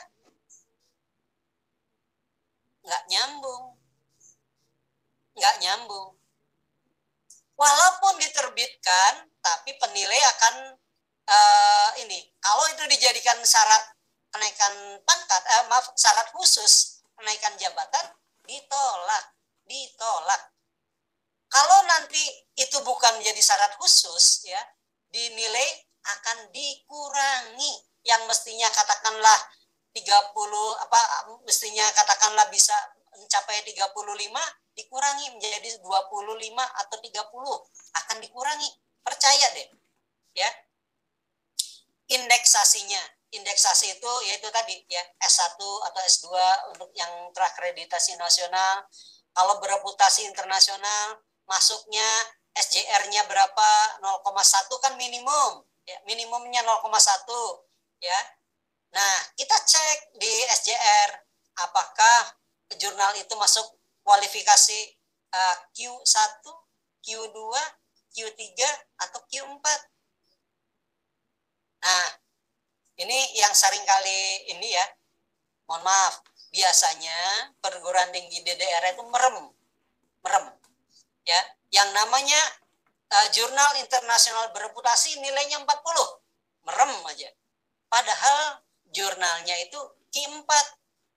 Nggak nyambung. Nggak nyambung. Walaupun diterbitkan, tapi penilai akan uh, ini. Kalau itu dijadikan syarat kenaikan pangkat, eh, maaf, syarat khusus kenaikan jabatan, ditolak, ditolak. Kalau nanti itu bukan menjadi syarat khusus, ya, dinilai akan dikurangi. Yang mestinya katakanlah tiga puluh, apa, mestinya katakanlah bisa mencapai tiga puluh lima, dikurangi menjadi dua puluh lima atau tiga puluh, akan dikurangi. Percaya deh, ya. Indeksasinya, indeksasi itu yaitu tadi ya S satu atau S dua untuk yang terakreditasi nasional. Kalau bereputasi internasional, masuknya S J R-nya berapa? nol koma satu kan minimum, ya, minimumnya nol koma satu, ya. Nah, kita cek di S J R apakah jurnal itu masuk kualifikasi uh, Q satu, Q dua, Q tiga atau Q empat. Nah, ini yang seringkali ini ya, mohon maaf, biasanya perguruan tinggi di daerah itu merem, merem, ya. Yang namanya uh, jurnal internasional bereputasi nilainya empat puluh, merem aja. Padahal jurnalnya itu Q empat.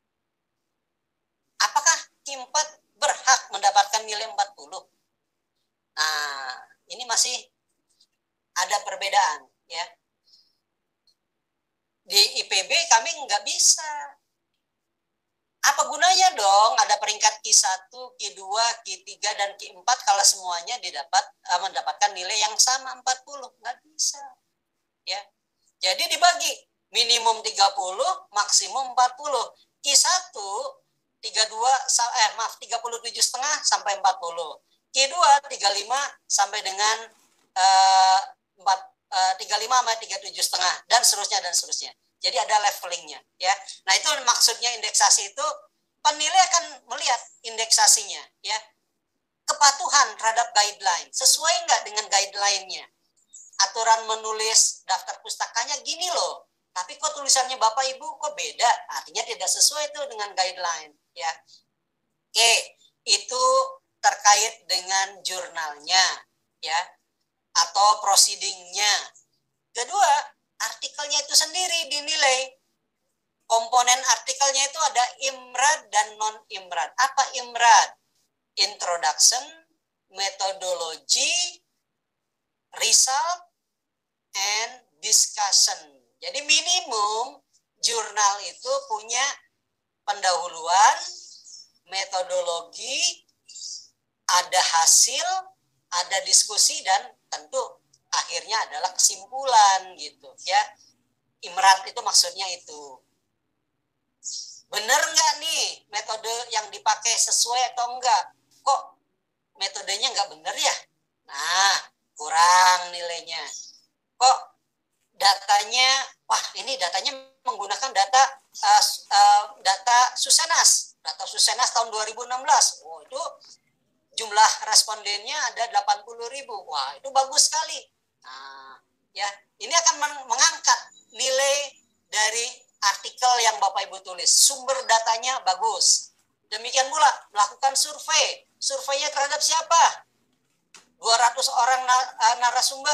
Apakah Q empat berhak mendapatkan nilai empat puluh? Nah, ini masih ada perbedaan, ya. Di I P B kami nggak bisa. Apa gunanya dong ada peringkat Q satu, Q dua, Q tiga, dan Q empat kalau semuanya didapat uh, mendapatkan nilai yang sama empat puluh? Nggak bisa. Ya. Jadi dibagi minimum tiga puluh, maksimum empat puluh. Q satu tiga puluh dua eh maaf tiga puluh tujuh koma lima sampai empat puluh. Q dua tiga puluh lima sampai dengan uh, empat Uh, tiga puluh lima sampai tiga puluh tujuh koma lima dan seterusnya dan seterusnya. Jadi ada levelingnya, ya. Nah, itu maksudnya indeksasi itu penilai akan melihat indeksasinya, ya. Kepatuhan terhadap guideline, sesuai nggak dengan guideline-nya. Aturan menulis daftar pustakanya gini loh, tapi kok tulisannya Bapak Ibu kok beda? Artinya tidak sesuai itu dengan guideline, ya. Oke, itu terkait dengan jurnalnya, ya, atau proceedingnya. Kedua, artikelnya itu sendiri dinilai. Komponen artikelnya itu ada IMRAD dan non-IMRAD. Apa IMRAD? Introduction, methodology, result, and discussion. Jadi minimum jurnal itu punya pendahuluan, metodologi, ada hasil, ada diskusi, dan tentu akhirnya adalah kesimpulan gitu, ya. IMRAD itu maksudnya itu. Benar nggak nih metode yang dipakai sesuai atau enggak? Kok metodenya nggak benar ya? Nah, kurang nilainya. Kok datanya, wah ini datanya menggunakan data uh, uh, data Susenas, data Susenas tahun dua ribu enam belas. Oh, itu jumlah respondennya ada delapan puluh ribu. Wah, itu bagus sekali. Nah, ya, ini akan mengangkat nilai dari artikel yang Bapak Ibu tulis. Sumber datanya bagus. Demikian pula melakukan survei. Surveinya terhadap siapa? dua ratus orang narasumber.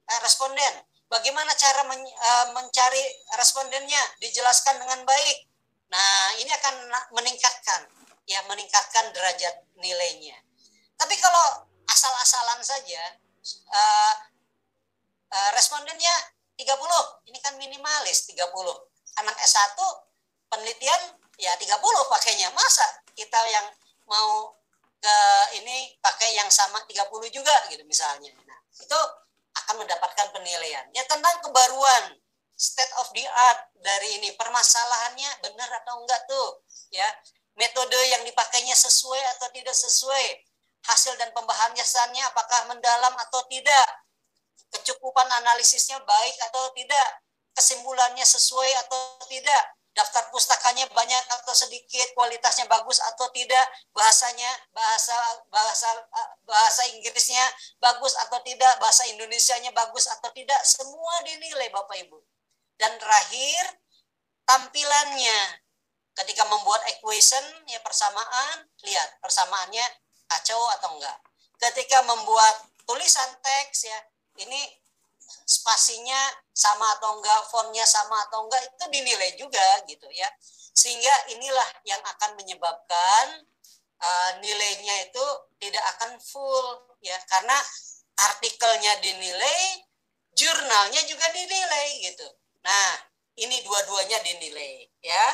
uh, responden. Bagaimana cara men, uh, mencari respondennya, dijelaskan dengan baik. Nah, ini akan meningkatkan, ya meningkatkan derajat nilainya. Tapi kalau asal-asalan saja, uh, uh, respondennya tiga puluh, ini kan minimalis tiga puluh. Anak S satu penelitian ya tiga puluh pakainya. Masa kita yang mau ke ini pakai yang sama tiga puluh juga gitu misalnya. Nah, itu akan mendapatkan penilaian. Ya tentang kebaruan, state of the art dari ini, permasalahannya benar atau enggak tuh, ya. Metode yang dipakainya sesuai atau tidak sesuai, hasil dan pembahasannya apakah mendalam atau tidak, kecukupan analisisnya baik atau tidak, kesimpulannya sesuai atau tidak, daftar pustakanya banyak atau sedikit, kualitasnya bagus atau tidak, bahasanya bahasa bahasa bahasa Inggrisnya bagus atau tidak, bahasa Indonesianya bagus atau tidak, semua dinilai Bapak Ibu. Dan terakhir tampilannya, ketika membuat equation ya persamaan, lihat persamaannya kacau atau enggak. Ketika membuat tulisan teks ya, ini spasinya sama atau enggak, fontnya sama atau enggak, itu dinilai juga gitu ya. Sehingga inilah yang akan menyebabkan uh, nilainya itu tidak akan full ya, karena artikelnya dinilai, jurnalnya juga dinilai gitu. Nah, ini dua-duanya dinilai ya.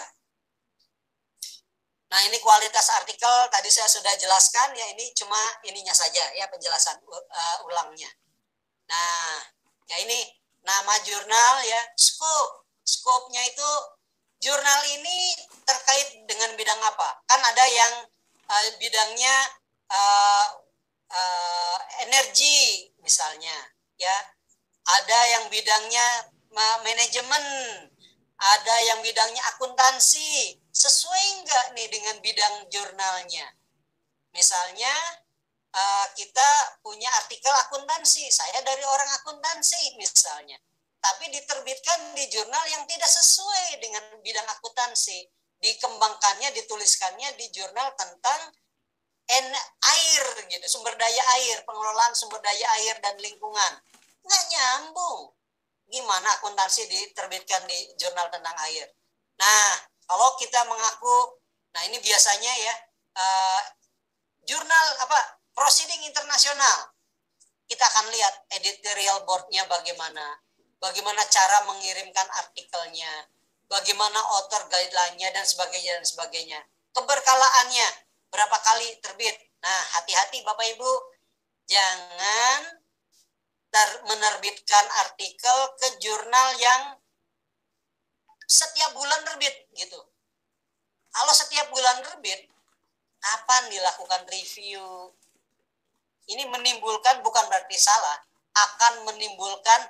Nah, ini kualitas artikel tadi saya sudah jelaskan ya, ini cuma ininya saja ya, penjelasan uh, ulangnya. Nah, ya ini nama jurnal ya, scope. Scope-nya itu jurnal ini terkait dengan bidang apa? Kan ada yang uh, bidangnya uh, uh, energi misalnya, ya. Ada yang bidangnya manajemen, ada yang bidangnya akuntansi. Sesuai enggak nih dengan bidang jurnalnya? Misalnya uh, kita punya artikel akuntansi, saya dari orang akuntansi misalnya, tapi diterbitkan di jurnal yang tidak sesuai dengan bidang akuntansi, dikembangkannya, dituliskannya di jurnal tentang en air gitu, sumber daya air, pengelolaan sumber daya air dan lingkungan. Nggak nyambung. Gimana akuntansi diterbitkan di jurnal tentang air? Nah, kalau kita mengaku, nah ini biasanya ya, uh, jurnal apa, proceeding internasional, kita akan lihat editorial board-nya bagaimana, bagaimana cara mengirimkan artikelnya, bagaimana author guideline-nya dan sebagainya dan sebagainya. Keberkalaannya, berapa kali terbit. Nah, hati-hati Bapak Ibu, jangan ter- menerbitkan artikel ke jurnal yang setiap bulan terbit gitu. Kalau setiap bulan terbit, kapan dilakukan review? Ini menimbulkan, bukan berarti salah, akan menimbulkan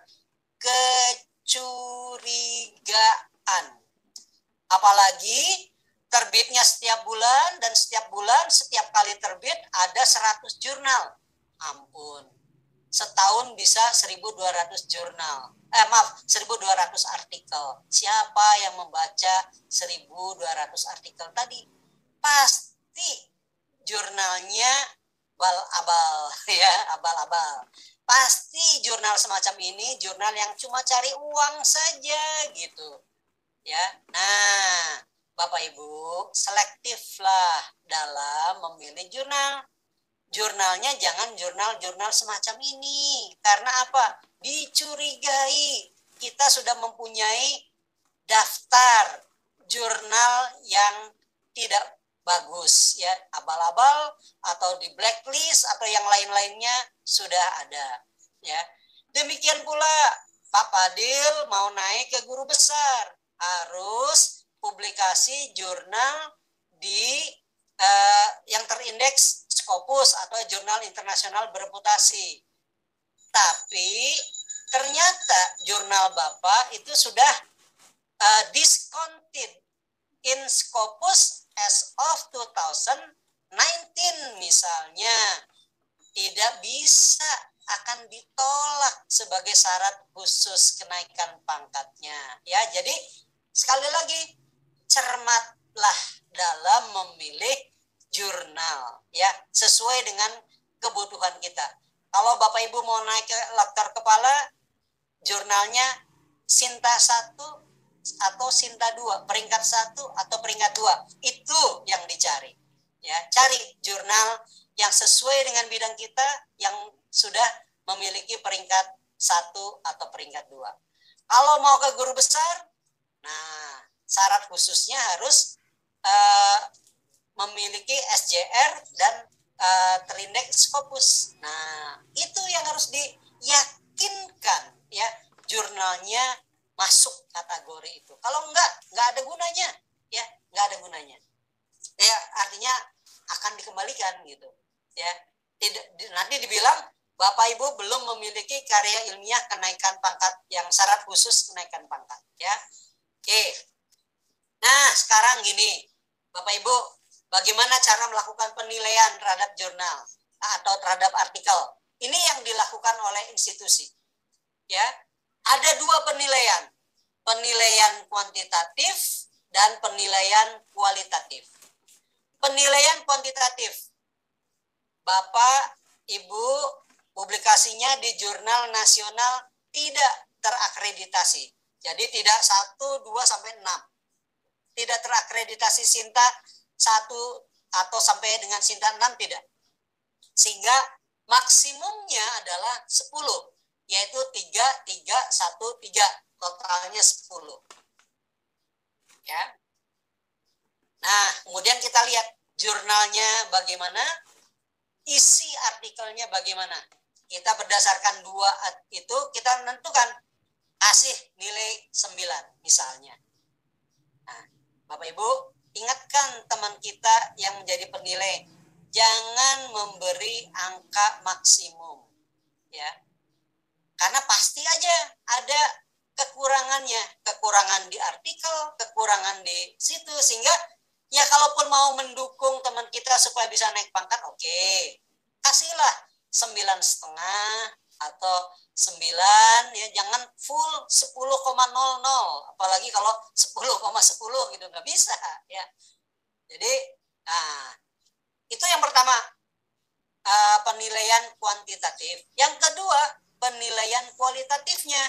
kecurigaan. Apalagi terbitnya setiap bulan, dan setiap bulan, setiap kali terbit ada seratus jurnal. Ampun. Setahun bisa seribu dua ratus jurnal. Eh maaf, seribu dua ratus artikel. Siapa yang membaca seribu dua ratus artikel tadi? Pasti jurnalnya abal-abal ya, abal-abal. Pasti jurnal semacam ini jurnal yang cuma cari uang saja gitu. Ya. Nah, Bapak Ibu, selektiflah dalam memilih jurnal. Jurnalnya jangan jurnal-jurnal semacam ini. Karena apa? Dicurigai. Kita sudah mempunyai daftar jurnal yang tidak bagus, ya, abal-abal atau di blacklist atau yang lain-lainnya sudah ada, ya. Demikian pula Pak Fadil mau naik ke guru besar, harus publikasi jurnal di uh, yang terindeks Scopus atau jurnal internasional bereputasi. Tapi ternyata jurnal Bapak itu sudah uh, discounted in Scopus as of two thousand nineteen misalnya. Tidak bisa, akan ditolak sebagai syarat khusus kenaikan pangkatnya. Ya, jadi sekali lagi cermatlah dalam memilih jurnal, ya, sesuai dengan kebutuhan kita. Kalau Bapak Ibu mau naik ke lektor kepala, jurnalnya Sinta satu atau Sinta dua, peringkat satu atau peringkat dua. Itu yang dicari. Ya, cari jurnal yang sesuai dengan bidang kita yang sudah memiliki peringkat satu atau peringkat dua. Kalau mau ke guru besar, nah syarat khususnya harus uh, memiliki S J R dan uh, terindeks Scopus. Nah, itu yang harus diyakinkan ya, jurnalnya masuk kategori itu. Kalau enggak, enggak ada gunanya ya, enggak ada gunanya. Ya, artinya akan dikembalikan gitu. Ya. Tidak, nanti dibilang Bapak Ibu belum memiliki karya ilmiah kenaikan pangkat yang syarat khusus kenaikan pangkat ya. Oke. Nah, sekarang gini, Bapak Ibu, bagaimana cara melakukan penilaian terhadap jurnal atau terhadap artikel? Ini yang dilakukan oleh institusi. Ya. Ada dua penilaian. Penilaian kuantitatif dan penilaian kualitatif. Penilaian kuantitatif. Bapak, Ibu, publikasinya di jurnal nasional tidak terakreditasi. Jadi tidak satu, dua, sampai enam. Tidak terakreditasi Sinta satu atau sampai dengan Sinta enam tidak. Sehingga maksimumnya adalah sepuluh. Yaitu tiga, tiga, satu, tiga. Totalnya sepuluh. Ya. Nah, kemudian kita lihat jurnalnya bagaimana, isi artikelnya bagaimana. Kita berdasarkan dua itu, kita menentukan kasih nilai sembilan misalnya. Nah, Bapak Ibu, ingatkan teman kita yang menjadi penilai, jangan memberi angka maksimum. Ya. Karena pasti aja ada kekurangannya, kekurangan di artikel, kekurangan di situ, sehingga ya kalaupun mau mendukung teman kita supaya bisa naik pangkat, oke, okay. Kasihlah sembilan setengah atau sembilan, ya jangan full sepuluh koma nol nol, apalagi kalau sepuluh koma sepuluh gitu, nggak bisa ya. Jadi, nah itu yang pertama, uh, penilaian kuantitatif. Yang kedua, penilaian kualitatifnya.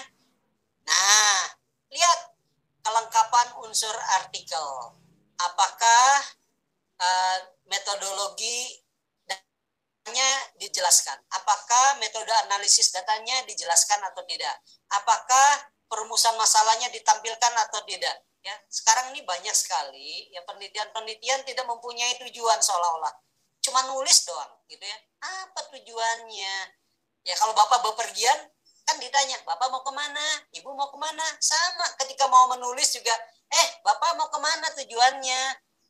Nah, lihat kelengkapan unsur artikel. Apakah uh, metodologi datanya dijelaskan? Apakah metode analisis datanya dijelaskan atau tidak? Apakah perumusan masalahnya ditampilkan atau tidak? Ya, sekarang ini banyak sekali ya penelitian-penelitian tidak mempunyai tujuan seolah-olah cuma nulis doang, gitu ya. Apa tujuannya? Ya kalau Bapak bepergian kan ditanya, Bapak mau kemana? Ibu mau kemana? Sama, ketika mau menulis juga, eh Bapak mau kemana tujuannya?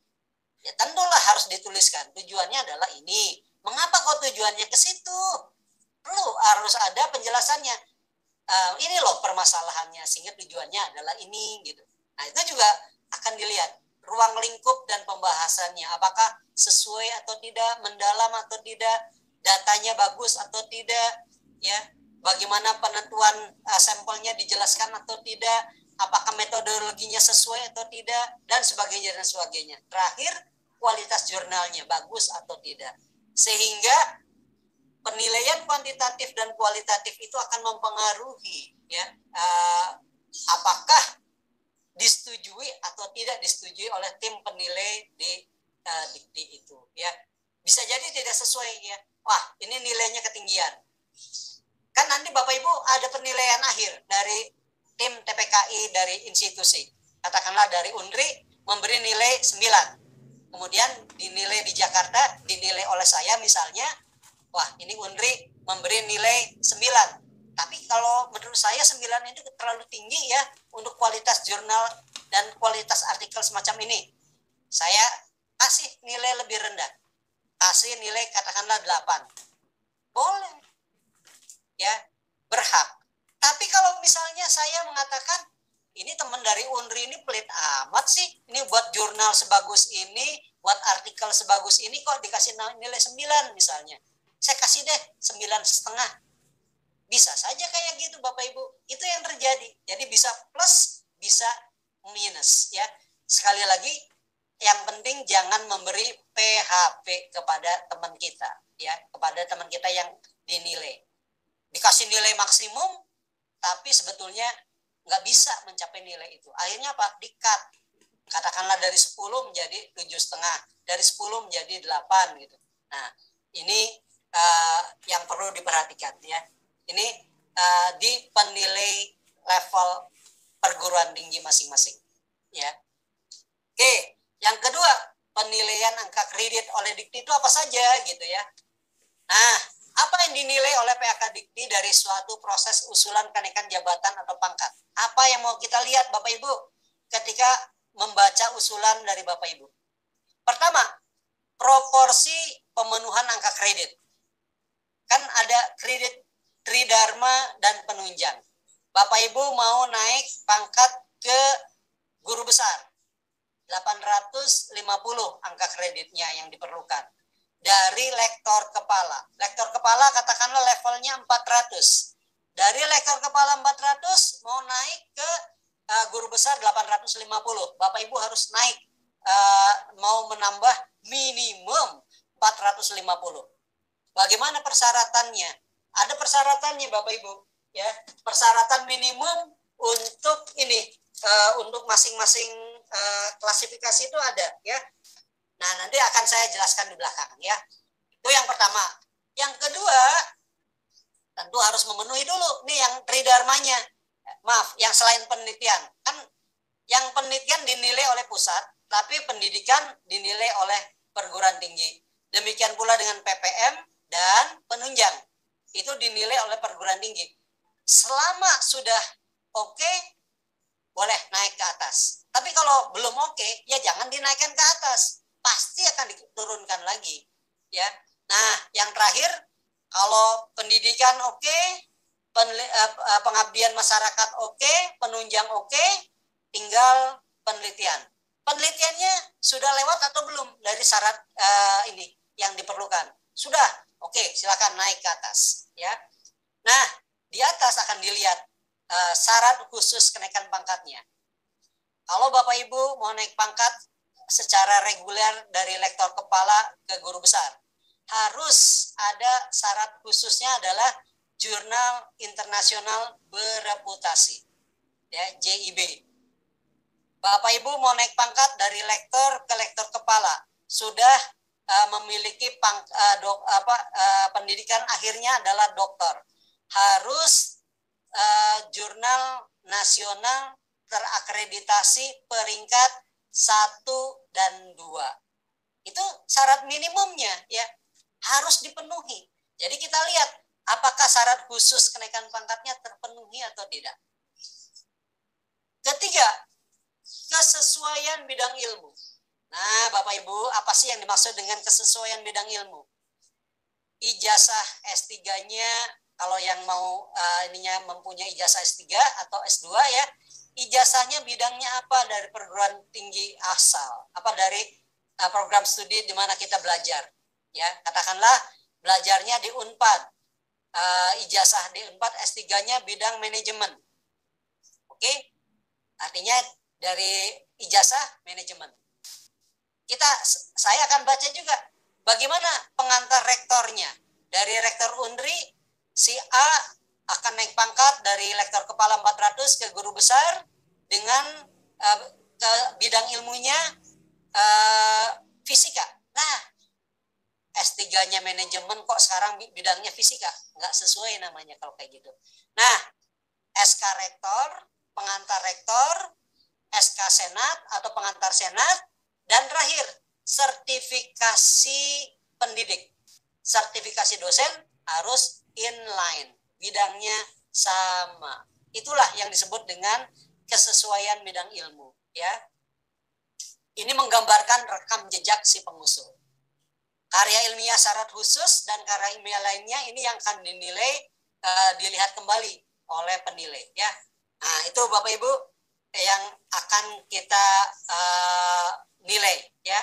Ya tentulah harus dituliskan. Tujuannya adalah ini. Mengapa kok tujuannya ke situ? Perlu harus ada penjelasannya. Uh, ini loh permasalahannya, sehingga tujuannya adalah ini gitu. Nah itu juga akan dilihat ruang lingkup dan pembahasannya. Apakah sesuai atau tidak, mendalam atau tidak, datanya bagus atau tidak, ya. Bagaimana penentuan uh, sampelnya dijelaskan atau tidak, apakah metodologinya sesuai atau tidak, dan sebagainya dan sebagainya. Terakhir, kualitas jurnalnya bagus atau tidak. Sehingga penilaian kuantitatif dan kualitatif itu akan mempengaruhi ya uh, apakah disetujui atau tidak disetujui oleh tim penilai di uh, dikti itu ya. Bisa jadi tidak sesuai ya. Wah, ini nilainya ketinggian. Kan nanti Bapak Ibu ada penilaian akhir dari tim T P K I dari institusi. Katakanlah dari U N R I memberi nilai sembilan. Kemudian dinilai di Jakarta, dinilai oleh saya misalnya, wah ini U N R I memberi nilai sembilan. Tapi kalau menurut saya sembilan itu terlalu tinggi ya untuk kualitas jurnal dan kualitas artikel semacam ini. Saya kasih nilai lebih rendah. Kasih nilai katakanlah delapan. Boleh. Ya, berhak. Tapi kalau misalnya saya mengatakan, ini teman dari U N R I ini pelit amat sih, ini buat jurnal sebagus ini, buat artikel sebagus ini kok dikasih nilai sembilan misalnya. Saya kasih deh sembilan setengah. Bisa saja kayak gitu Bapak Ibu. Itu yang terjadi. Jadi bisa plus, bisa minus ya. Sekali lagi, yang penting jangan memberi P H P kepada teman kita ya, kepada teman kita yang dinilai. Dikasih nilai maksimum, tapi sebetulnya nggak bisa mencapai nilai itu. Akhirnya apa? Di-cut. Katakanlah dari sepuluh menjadi tujuh setengah, dari sepuluh menjadi delapan gitu. Nah, ini uh, yang perlu diperhatikan ya. Ini uh, di penilai level perguruan tinggi masing-masing ya. Oke, yang kedua, penilaian angka kredit oleh Dikti itu apa saja gitu ya. Nah, apa yang dinilai oleh P H K Dikti dari suatu proses usulan kenaikan jabatan atau pangkat? Apa yang mau kita lihat Bapak Ibu ketika membaca usulan dari Bapak Ibu? Pertama, proporsi pemenuhan angka kredit. Kan ada kredit tridharma dan penunjang. Bapak Ibu mau naik pangkat ke guru besar. delapan ratus lima puluh angka kreditnya yang diperlukan. Dari lektor kepala. Lektor kepala katakanlah levelnya empat ratus. Dari lektor kepala empat ratus mau naik ke uh, guru besar delapan ratus lima puluh. Bapak Ibu harus naik uh, mau menambah minimum empat ratus lima puluh. Bagaimana persyaratannya? Ada persyaratannya Bapak Ibu, ya. Persyaratan minimum untuk ini uh, untuk masing-masing uh, klasifikasi itu ada, ya. Nah, nanti akan saya jelaskan di belakang ya. Itu yang pertama. Yang kedua, tentu harus memenuhi dulu nih yang tridharmanya. Maaf, yang selain penelitian. Kan yang penelitian dinilai oleh pusat, tapi pendidikan dinilai oleh perguruan tinggi. Demikian pula dengan P P M dan penunjang. Itu dinilai oleh perguruan tinggi. Selama sudah oke, okay, boleh naik ke atas. Tapi kalau belum oke, okay, ya jangan dinaikkan ke atas. Pasti akan diturunkan lagi, ya. Nah, yang terakhir, kalau pendidikan oke, okay, pengabdian masyarakat oke, okay, penunjang oke, okay, tinggal penelitian. Penelitiannya sudah lewat atau belum dari syarat uh, ini yang diperlukan? Sudah, oke, okay, silakan naik ke atas, ya. Nah, di atas akan dilihat uh, syarat khusus kenaikan pangkatnya. Kalau Bapak Ibu mau naik pangkat secara reguler dari lektor kepala ke guru besar, harus ada syarat khususnya adalah jurnal internasional bereputasi, ya, J I B. Bapak Ibu mau naik pangkat dari lektor ke lektor kepala, sudah uh, memiliki pang, uh, dok, apa, uh, pendidikan akhirnya adalah doktor, harus uh, jurnal nasional terakreditasi peringkat satu dan dua. Itu syarat minimumnya, ya, harus dipenuhi. Jadi kita lihat apakah syarat khusus kenaikan pangkatnya terpenuhi atau tidak. Ketiga, kesesuaian bidang ilmu. Nah, Bapak Ibu, apa sih yang dimaksud dengan kesesuaian bidang ilmu? Ijazah S tiga-nya, kalau yang mau uh, ininya mempunyai ijazah S tiga atau S dua, ya, ijazahnya bidangnya apa dari perguruan tinggi asal, apa dari uh, program studi di mana kita belajar, ya. Katakanlah belajarnya di Unpad, uh, ijazah di Unpad S tiga-nya bidang manajemen. Oke, artinya dari ijazah manajemen. Kita, saya akan baca juga bagaimana pengantar rektornya. Dari rektor Undri, si A akan naik pangkat dari lektor kepala empat ratus ke guru besar dengan uh, ke bidang ilmunya uh, fisika. Nah, S tiga-nya manajemen kok sekarang bidangnya fisika? Nggak sesuai namanya kalau kayak gitu. Nah, S K rektor, pengantar rektor, S K senat atau pengantar senat, dan terakhir sertifikasi pendidik. Sertifikasi dosen harus inline, bidangnya sama. Itulah yang disebut dengan kesesuaian bidang ilmu, ya. Ini menggambarkan rekam jejak si pengusul. Karya ilmiah syarat khusus dan karya ilmiah lainnya ini yang akan dinilai, uh, dilihat kembali oleh penilai, ya. Nah, itu Bapak Ibu yang akan kita uh, nilai, ya.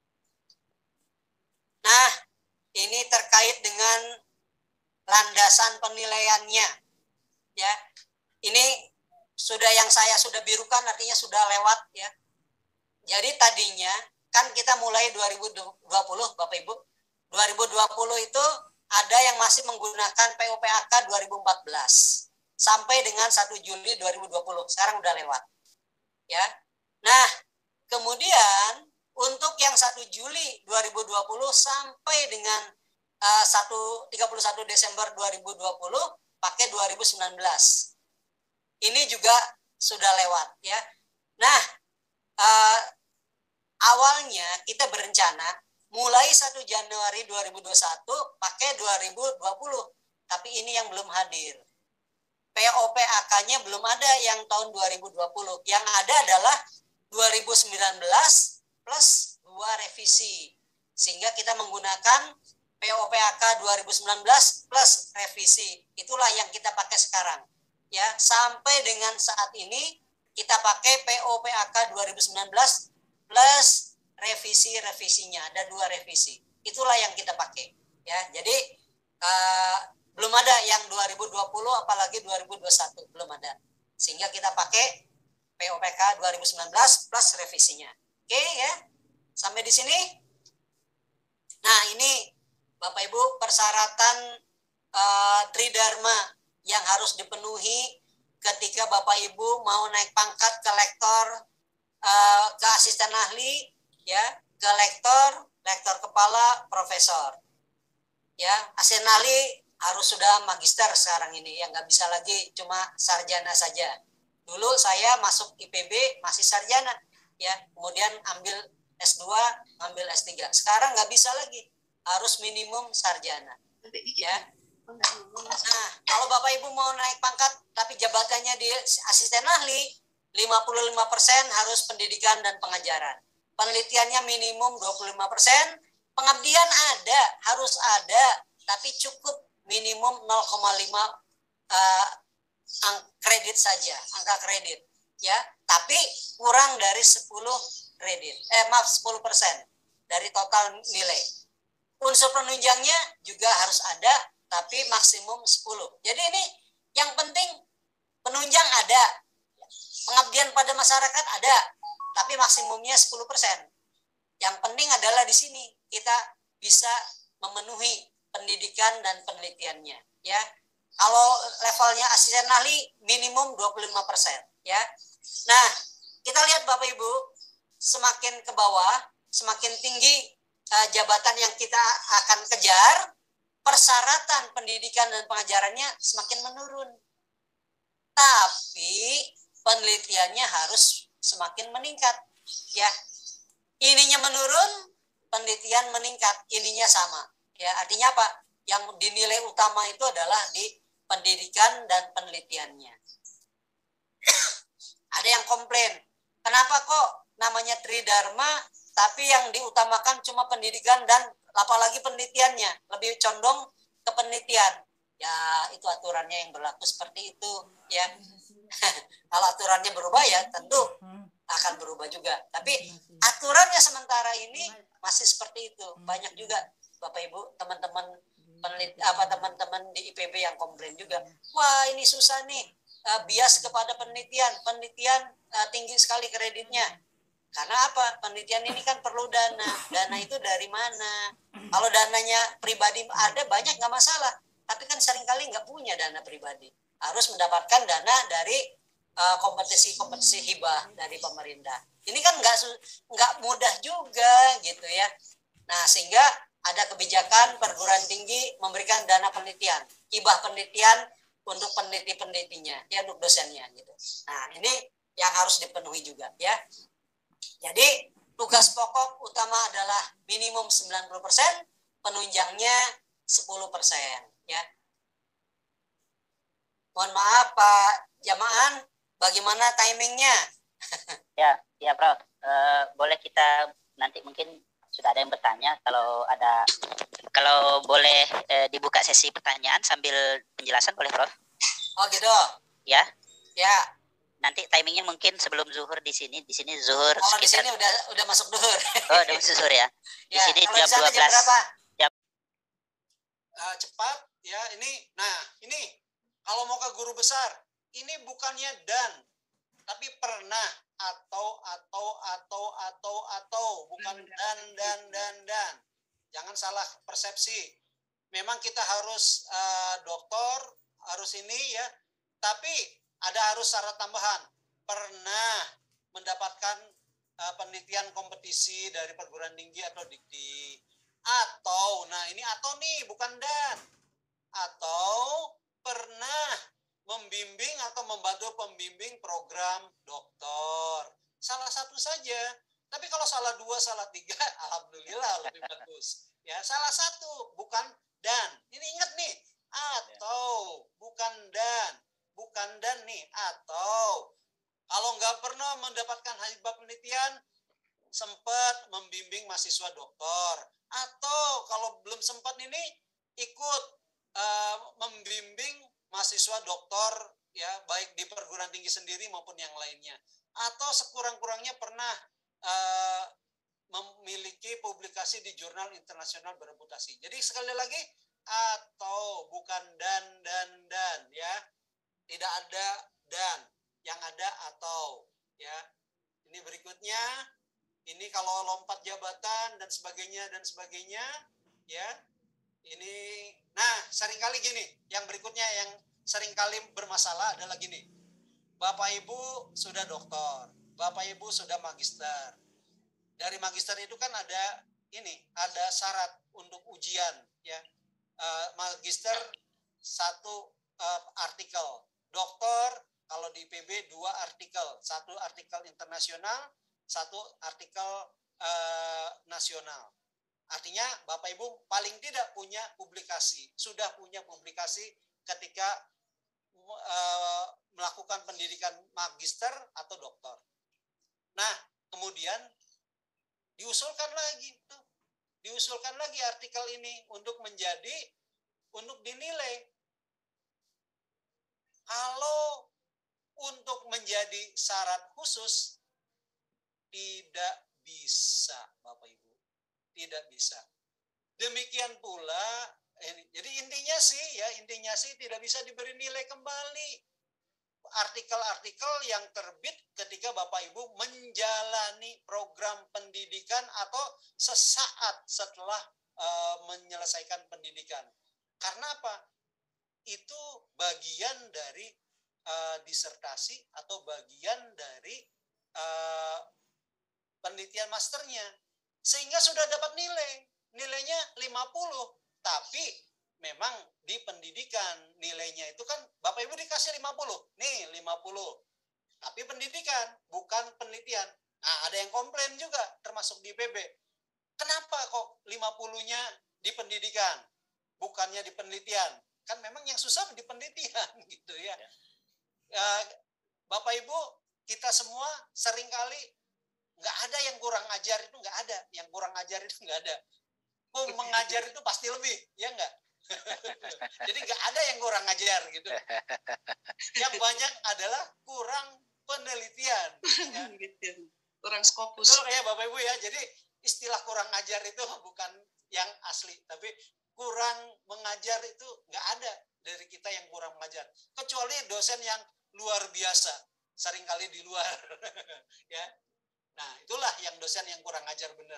Nah, ini terkait dengan landasan penilaiannya, ya. Ini sudah yang saya sudah birukan, artinya sudah lewat, ya. Jadi tadinya kan kita mulai dua ribu dua puluh, Bapak Ibu. dua ribu dua puluh itu ada yang masih menggunakan P U P A K dua ribu empat belas. sampai dengan satu Juli dua ribu dua puluh. Sekarang udah lewat. Ya. Nah, kemudian untuk yang satu Juli dua ribu dua puluh sampai dengan uh, tiga puluh satu Desember dua ribu dua puluh pakai dua ribu sembilan belas. Ini juga sudah lewat ya. Nah, uh, awalnya kita berencana mulai satu Januari dua ribu dua puluh satu pakai dua ribu dua puluh. Tapi ini yang belum hadir. P O P A K-nya belum ada yang tahun dua ribu dua puluh. Yang ada adalah dua ribu sembilan belas plus dua revisi. Sehingga kita menggunakan P O P A K dua ribu sembilan belas plus revisi. Itulah yang kita pakai sekarang. Ya, sampai dengan saat ini kita pakai P O P A K dua ribu sembilan belas plus revisi-revisinya. Ada dua revisi. Itulah yang kita pakai. Ya, jadi uh, belum ada yang dua ribu dua puluh apalagi dua ribu dua puluh satu, belum ada. Sehingga kita pakai P O P K dua ribu sembilan belas plus revisinya. Oke ya. Sampai di sini. Nah, ini Bapak Ibu persyaratan uh, Tridharma yang harus dipenuhi ketika Bapak Ibu mau naik pangkat ke lektor, uh, ke asisten ahli, ya, ke lektor, lektor kepala, profesor. Ya, asisten ahli harus sudah magister sekarang ini, yang nggak bisa lagi cuma sarjana saja. Dulu saya masuk I P B masih sarjana, ya, kemudian ambil S dua, ambil S tiga. Sekarang nggak bisa lagi, harus minimum sarjana. Ya. Nah, kalau Bapak Ibu mau naik pangkat tapi jabatannya di asisten ahli, lima puluh lima persen harus pendidikan dan pengajaran. Penelitiannya minimum dua puluh lima persen, pengabdian ada, harus ada, tapi cukup minimum nol koma lima uh, kredit saja, angka kredit, ya. Tapi kurang dari sepuluh kredit, eh maaf sepuluh persen dari total nilai. Unsur penunjangnya juga harus ada, tapi maksimum sepuluh. Jadi ini yang penting penunjang ada, pengabdian pada masyarakat ada, tapi maksimumnya sepuluh persen. Yang penting adalah di sini kita bisa memenuhi pendidikan dan penelitiannya, ya. Kalau levelnya asisten ahli minimum dua puluh lima persen, ya. Nah, kita lihat Bapak Ibu, semakin ke bawah, semakin tinggi uh, jabatan yang kita akan kejar, persyaratan pendidikan dan pengajarannya semakin menurun. Tapi penelitiannya harus semakin meningkat, ya. Ininya menurun, penelitian meningkat, ininya sama. Ya, artinya apa? Yang dinilai utama itu adalah di pendidikan dan penelitiannya. Ada yang komplain, kenapa kok namanya Tridharma, tapi yang diutamakan cuma pendidikan dan apalagi penelitiannya, lebih condong ke penelitian. Ya, itu aturannya yang berlaku seperti itu, ya. Kalau aturannya berubah ya tentu akan berubah juga. Tapi aturannya sementara ini masih seperti itu. Banyak juga Bapak Ibu, teman-teman peneliti apa teman-teman di I P B yang komplain juga. Wah, ini susah nih, uh, bias kepada penelitian. Penelitian uh, tinggi sekali kreditnya. Karena apa? Penelitian ini kan perlu dana. Dana itu dari mana? Kalau dananya pribadi ada banyak nggak masalah. Tapi kan seringkali nggak punya dana pribadi. Harus mendapatkan dana dari uh, kompetisi-kompetisi hibah dari pemerintah. Ini kan nggak nggak mudah juga gitu ya. Nah, sehingga ada kebijakan perguruan tinggi memberikan dana penelitian, hibah penelitian untuk peneliti-penelitinya, ya, untuk dosennya gitu. Nah, ini yang harus dipenuhi juga, ya. Jadi tugas pokok utama adalah minimum sembilan puluh persen, penunjangnya sepuluh persen, ya. Mohon maaf Pak Jamaan, bagaimana timingnya? Ya, ya Prof. Uh, boleh kita nanti mungkin sudah ada yang bertanya, kalau ada kalau boleh eh, dibuka sesi pertanyaan sambil penjelasan boleh Prof? Oh gitu. Ya. Ya. Nanti timingnya mungkin sebelum zuhur di sini, di sini zuhur. Kalau sekitar... di sini udah udah masuk zuhur. Oh, udah masuk zuhur ya. Di ya, sini jam dua belas. Jam berapa? Jam... Uh, cepat ya ini. Nah, ini kalau mau ke guru besar, ini bukannya dan, tapi pernah atau atau atau atau atau bukan dan dan dan dan. Jangan salah persepsi. Memang kita harus uh, doktor, harus ini ya. Tapi ada harus syarat tambahan. Pernah mendapatkan uh, penelitian kompetisi dari perguruan tinggi atau dikti. Atau, nah ini atau nih, bukan dan. Atau pernah membimbing atau membantu pembimbing program doktor. Salah satu saja. Tapi kalau salah dua, salah tiga, alhamdulillah lebih bagus. Ya, salah satu, bukan dan. Ini ingat nih, atau bukan dan, bukan dan nih, atau kalau nggak pernah mendapatkan hibah penelitian, sempat membimbing mahasiswa doktor, atau kalau belum sempat ini ikut uh, membimbing mahasiswa doktor, ya baik di perguruan tinggi sendiri maupun yang lainnya, atau sekurang-kurangnya pernah uh, memiliki publikasi di jurnal internasional bereputasi. Jadi sekali lagi, atau bukan dan dan dan ya, tidak ada dan, yang ada atau ya. Ini berikutnya, ini kalau lompat jabatan dan sebagainya dan sebagainya ya. Ini, nah seringkali gini, yang berikutnya yang seringkali bermasalah adalah gini. Bapak Ibu sudah doktor, Bapak Ibu sudah magister. Dari magister itu kan ada ini, ada syarat untuk ujian ya. Uh, magister satu uh, artikel, doktor kalau di I P B dua artikel, satu artikel internasional, satu artikel uh, nasional. Artinya Bapak Ibu paling tidak punya publikasi, sudah punya publikasi ketika uh, melakukan pendidikan magister atau doktor. Nah, kemudian diusulkan lagi tuh, diusulkan lagi artikel ini untuk menjadi, untuk dinilai. Kalau untuk menjadi syarat khusus, tidak bisa, Bapak Ibu. Tidak bisa. Demikian pula, jadi intinya sih, ya intinya sih tidak bisa diberi nilai kembali. Artikel-artikel yang terbit ketika Bapak Ibu menjalani program pendidikan atau sesaat setelah uh, menyelesaikan pendidikan. Karena apa? Itu bagian dari uh, disertasi atau bagian dari uh, penelitian masternya. Sehingga sudah dapat nilai. Nilainya lima puluh. Tapi memang di pendidikan nilainya itu kan Bapak Ibu dikasih lima puluh. Nih lima puluh. Tapi pendidikan, bukan penelitian. Nah, ada yang komplain juga termasuk di I P B. Kenapa kok lima puluh-nya di pendidikan, bukannya di penelitian? Kan memang yang susah di penelitian gitu ya. Ya. Bapak Ibu, kita semua seringkali nggak ada yang kurang ajar itu, nggak ada. Yang kurang ajar itu nggak ada. Oh, mengajar itu pasti lebih, ya nggak? Jadi nggak ada yang kurang ajar gitu. Yang banyak adalah kurang penelitian. Ya. Kurang skopus. Betul ya Bapak Ibu ya. Jadi istilah kurang ajar itu bukan yang asli, tapi kurang mengajar itu nggak ada dari kita yang kurang mengajar. Kecuali dosen yang luar biasa, seringkali di luar. Ya. Nah, itulah yang dosen yang kurang ajar benar.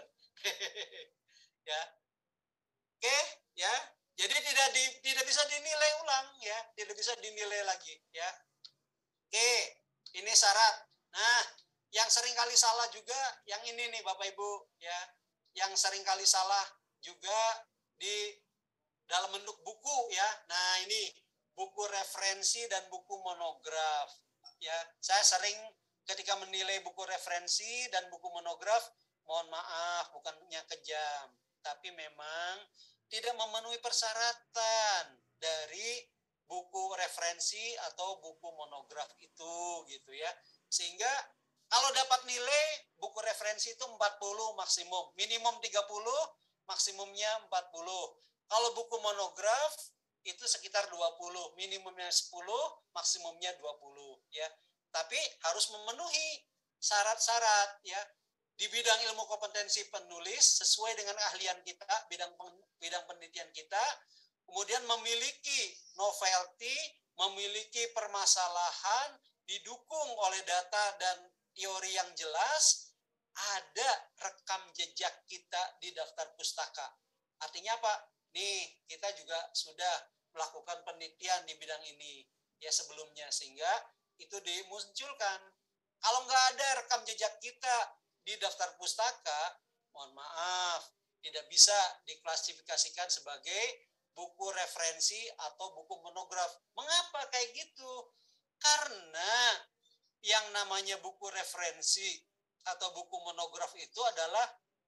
Ya. Oke, ya. Jadi tidak di, tidak bisa dinilai ulang ya, tidak bisa dinilai lagi ya. Oke, ini syarat. Nah, yang seringkali salah juga yang ini nih Bapak Ibu ya. Yang seringkali salah juga di dalam bentuk buku ya. Nah, ini buku referensi dan buku monograf ya. Saya sering ketika menilai buku referensi dan buku monograf, mohon maaf bukannya kejam, tapi memang tidak memenuhi persyaratan dari buku referensi atau buku monograf itu gitu ya. Sehingga kalau dapat nilai buku referensi itu empat puluh maksimum, minimum tiga puluh, maksimumnya empat puluh. Kalau buku monograf itu sekitar dua puluh, minimumnya sepuluh, maksimumnya dua puluh ya. Tapi harus memenuhi syarat-syarat ya. Di bidang ilmu kompetensi penulis sesuai dengan keahlian kita, bidang bidang penelitian kita, kemudian memiliki novelty, memiliki permasalahan, didukung oleh data dan teori yang jelas, ada rekam jejak kita di daftar pustaka. Artinya apa? Nih, kita juga sudah melakukan penelitian di bidang ini. ya sebelumnya, sehingga itu dimunculkan. Kalau nggak ada rekam jejak kita di daftar pustaka, mohon maaf, tidak bisa diklasifikasikan sebagai buku referensi atau buku monograf. Mengapa kayak gitu? Karena yang namanya buku referensi atau buku monograf itu adalah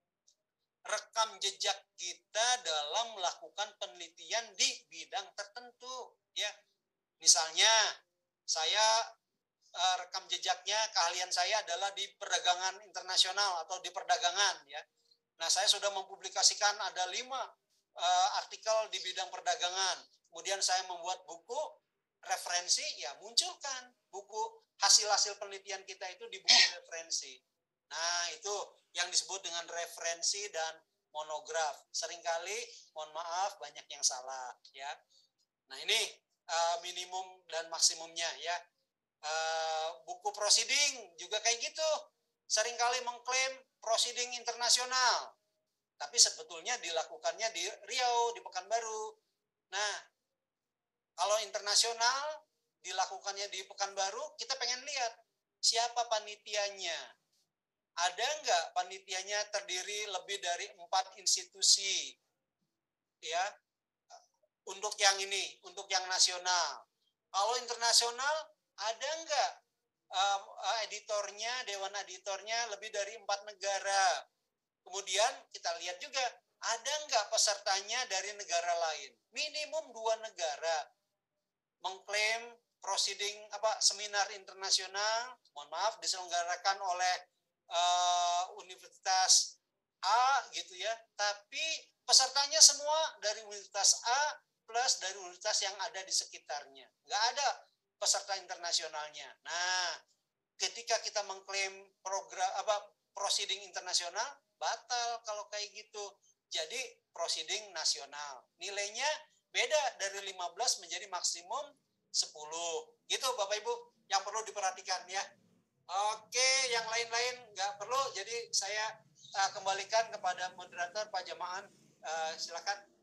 rekam jejak kita dalam melakukan penelitian di bidang tertentu, ya. Misalnya saya uh, rekam jejaknya, keahlian saya adalah di perdagangan internasional atau di perdagangan, ya. Nah, saya sudah mempublikasikan ada lima uh, artikel di bidang perdagangan. Kemudian saya membuat buku referensi, ya munculkan buku hasil-hasil penelitian kita itu di buku referensi. Nah, itu yang disebut dengan referensi dan monograf. Seringkali, mohon maaf, banyak yang salah, ya. Nah, ini uh, minimum dan maksimumnya, ya. Uh, buku proceeding juga kayak gitu. Seringkali mengklaim proceeding internasional, tapi sebetulnya dilakukannya di Riau, di Pekanbaru. Nah, kalau internasional dilakukannya di Pekanbaru, kita pengen lihat siapa panitianya. Ada nggak panitianya terdiri lebih dari empat institusi, ya, untuk yang ini, untuk yang nasional. Kalau internasional, ada nggak uh, editornya, dewan editornya lebih dari empat negara. Kemudian kita lihat juga, ada nggak pesertanya dari negara lain. Minimum dua negara mengklaim proceeding apa seminar internasional, mohon maaf, diselenggarakan oleh uh, Universitas A gitu ya, tapi pesertanya semua dari Universitas A plus dari universitas yang ada di sekitarnya. Nggak ada peserta internasionalnya. Nah, ketika kita mengklaim program apa proceeding internasional, batal kalau kayak gitu. Jadi proceeding nasional. Nilainya beda dari lima belas menjadi maksimum sepuluh. Gitu Bapak Ibu yang perlu diperhatikan ya. Oke, yang lain-lain nggak perlu. Jadi saya uh, kembalikan kepada moderator Pak Jamaan. Uh, silakan.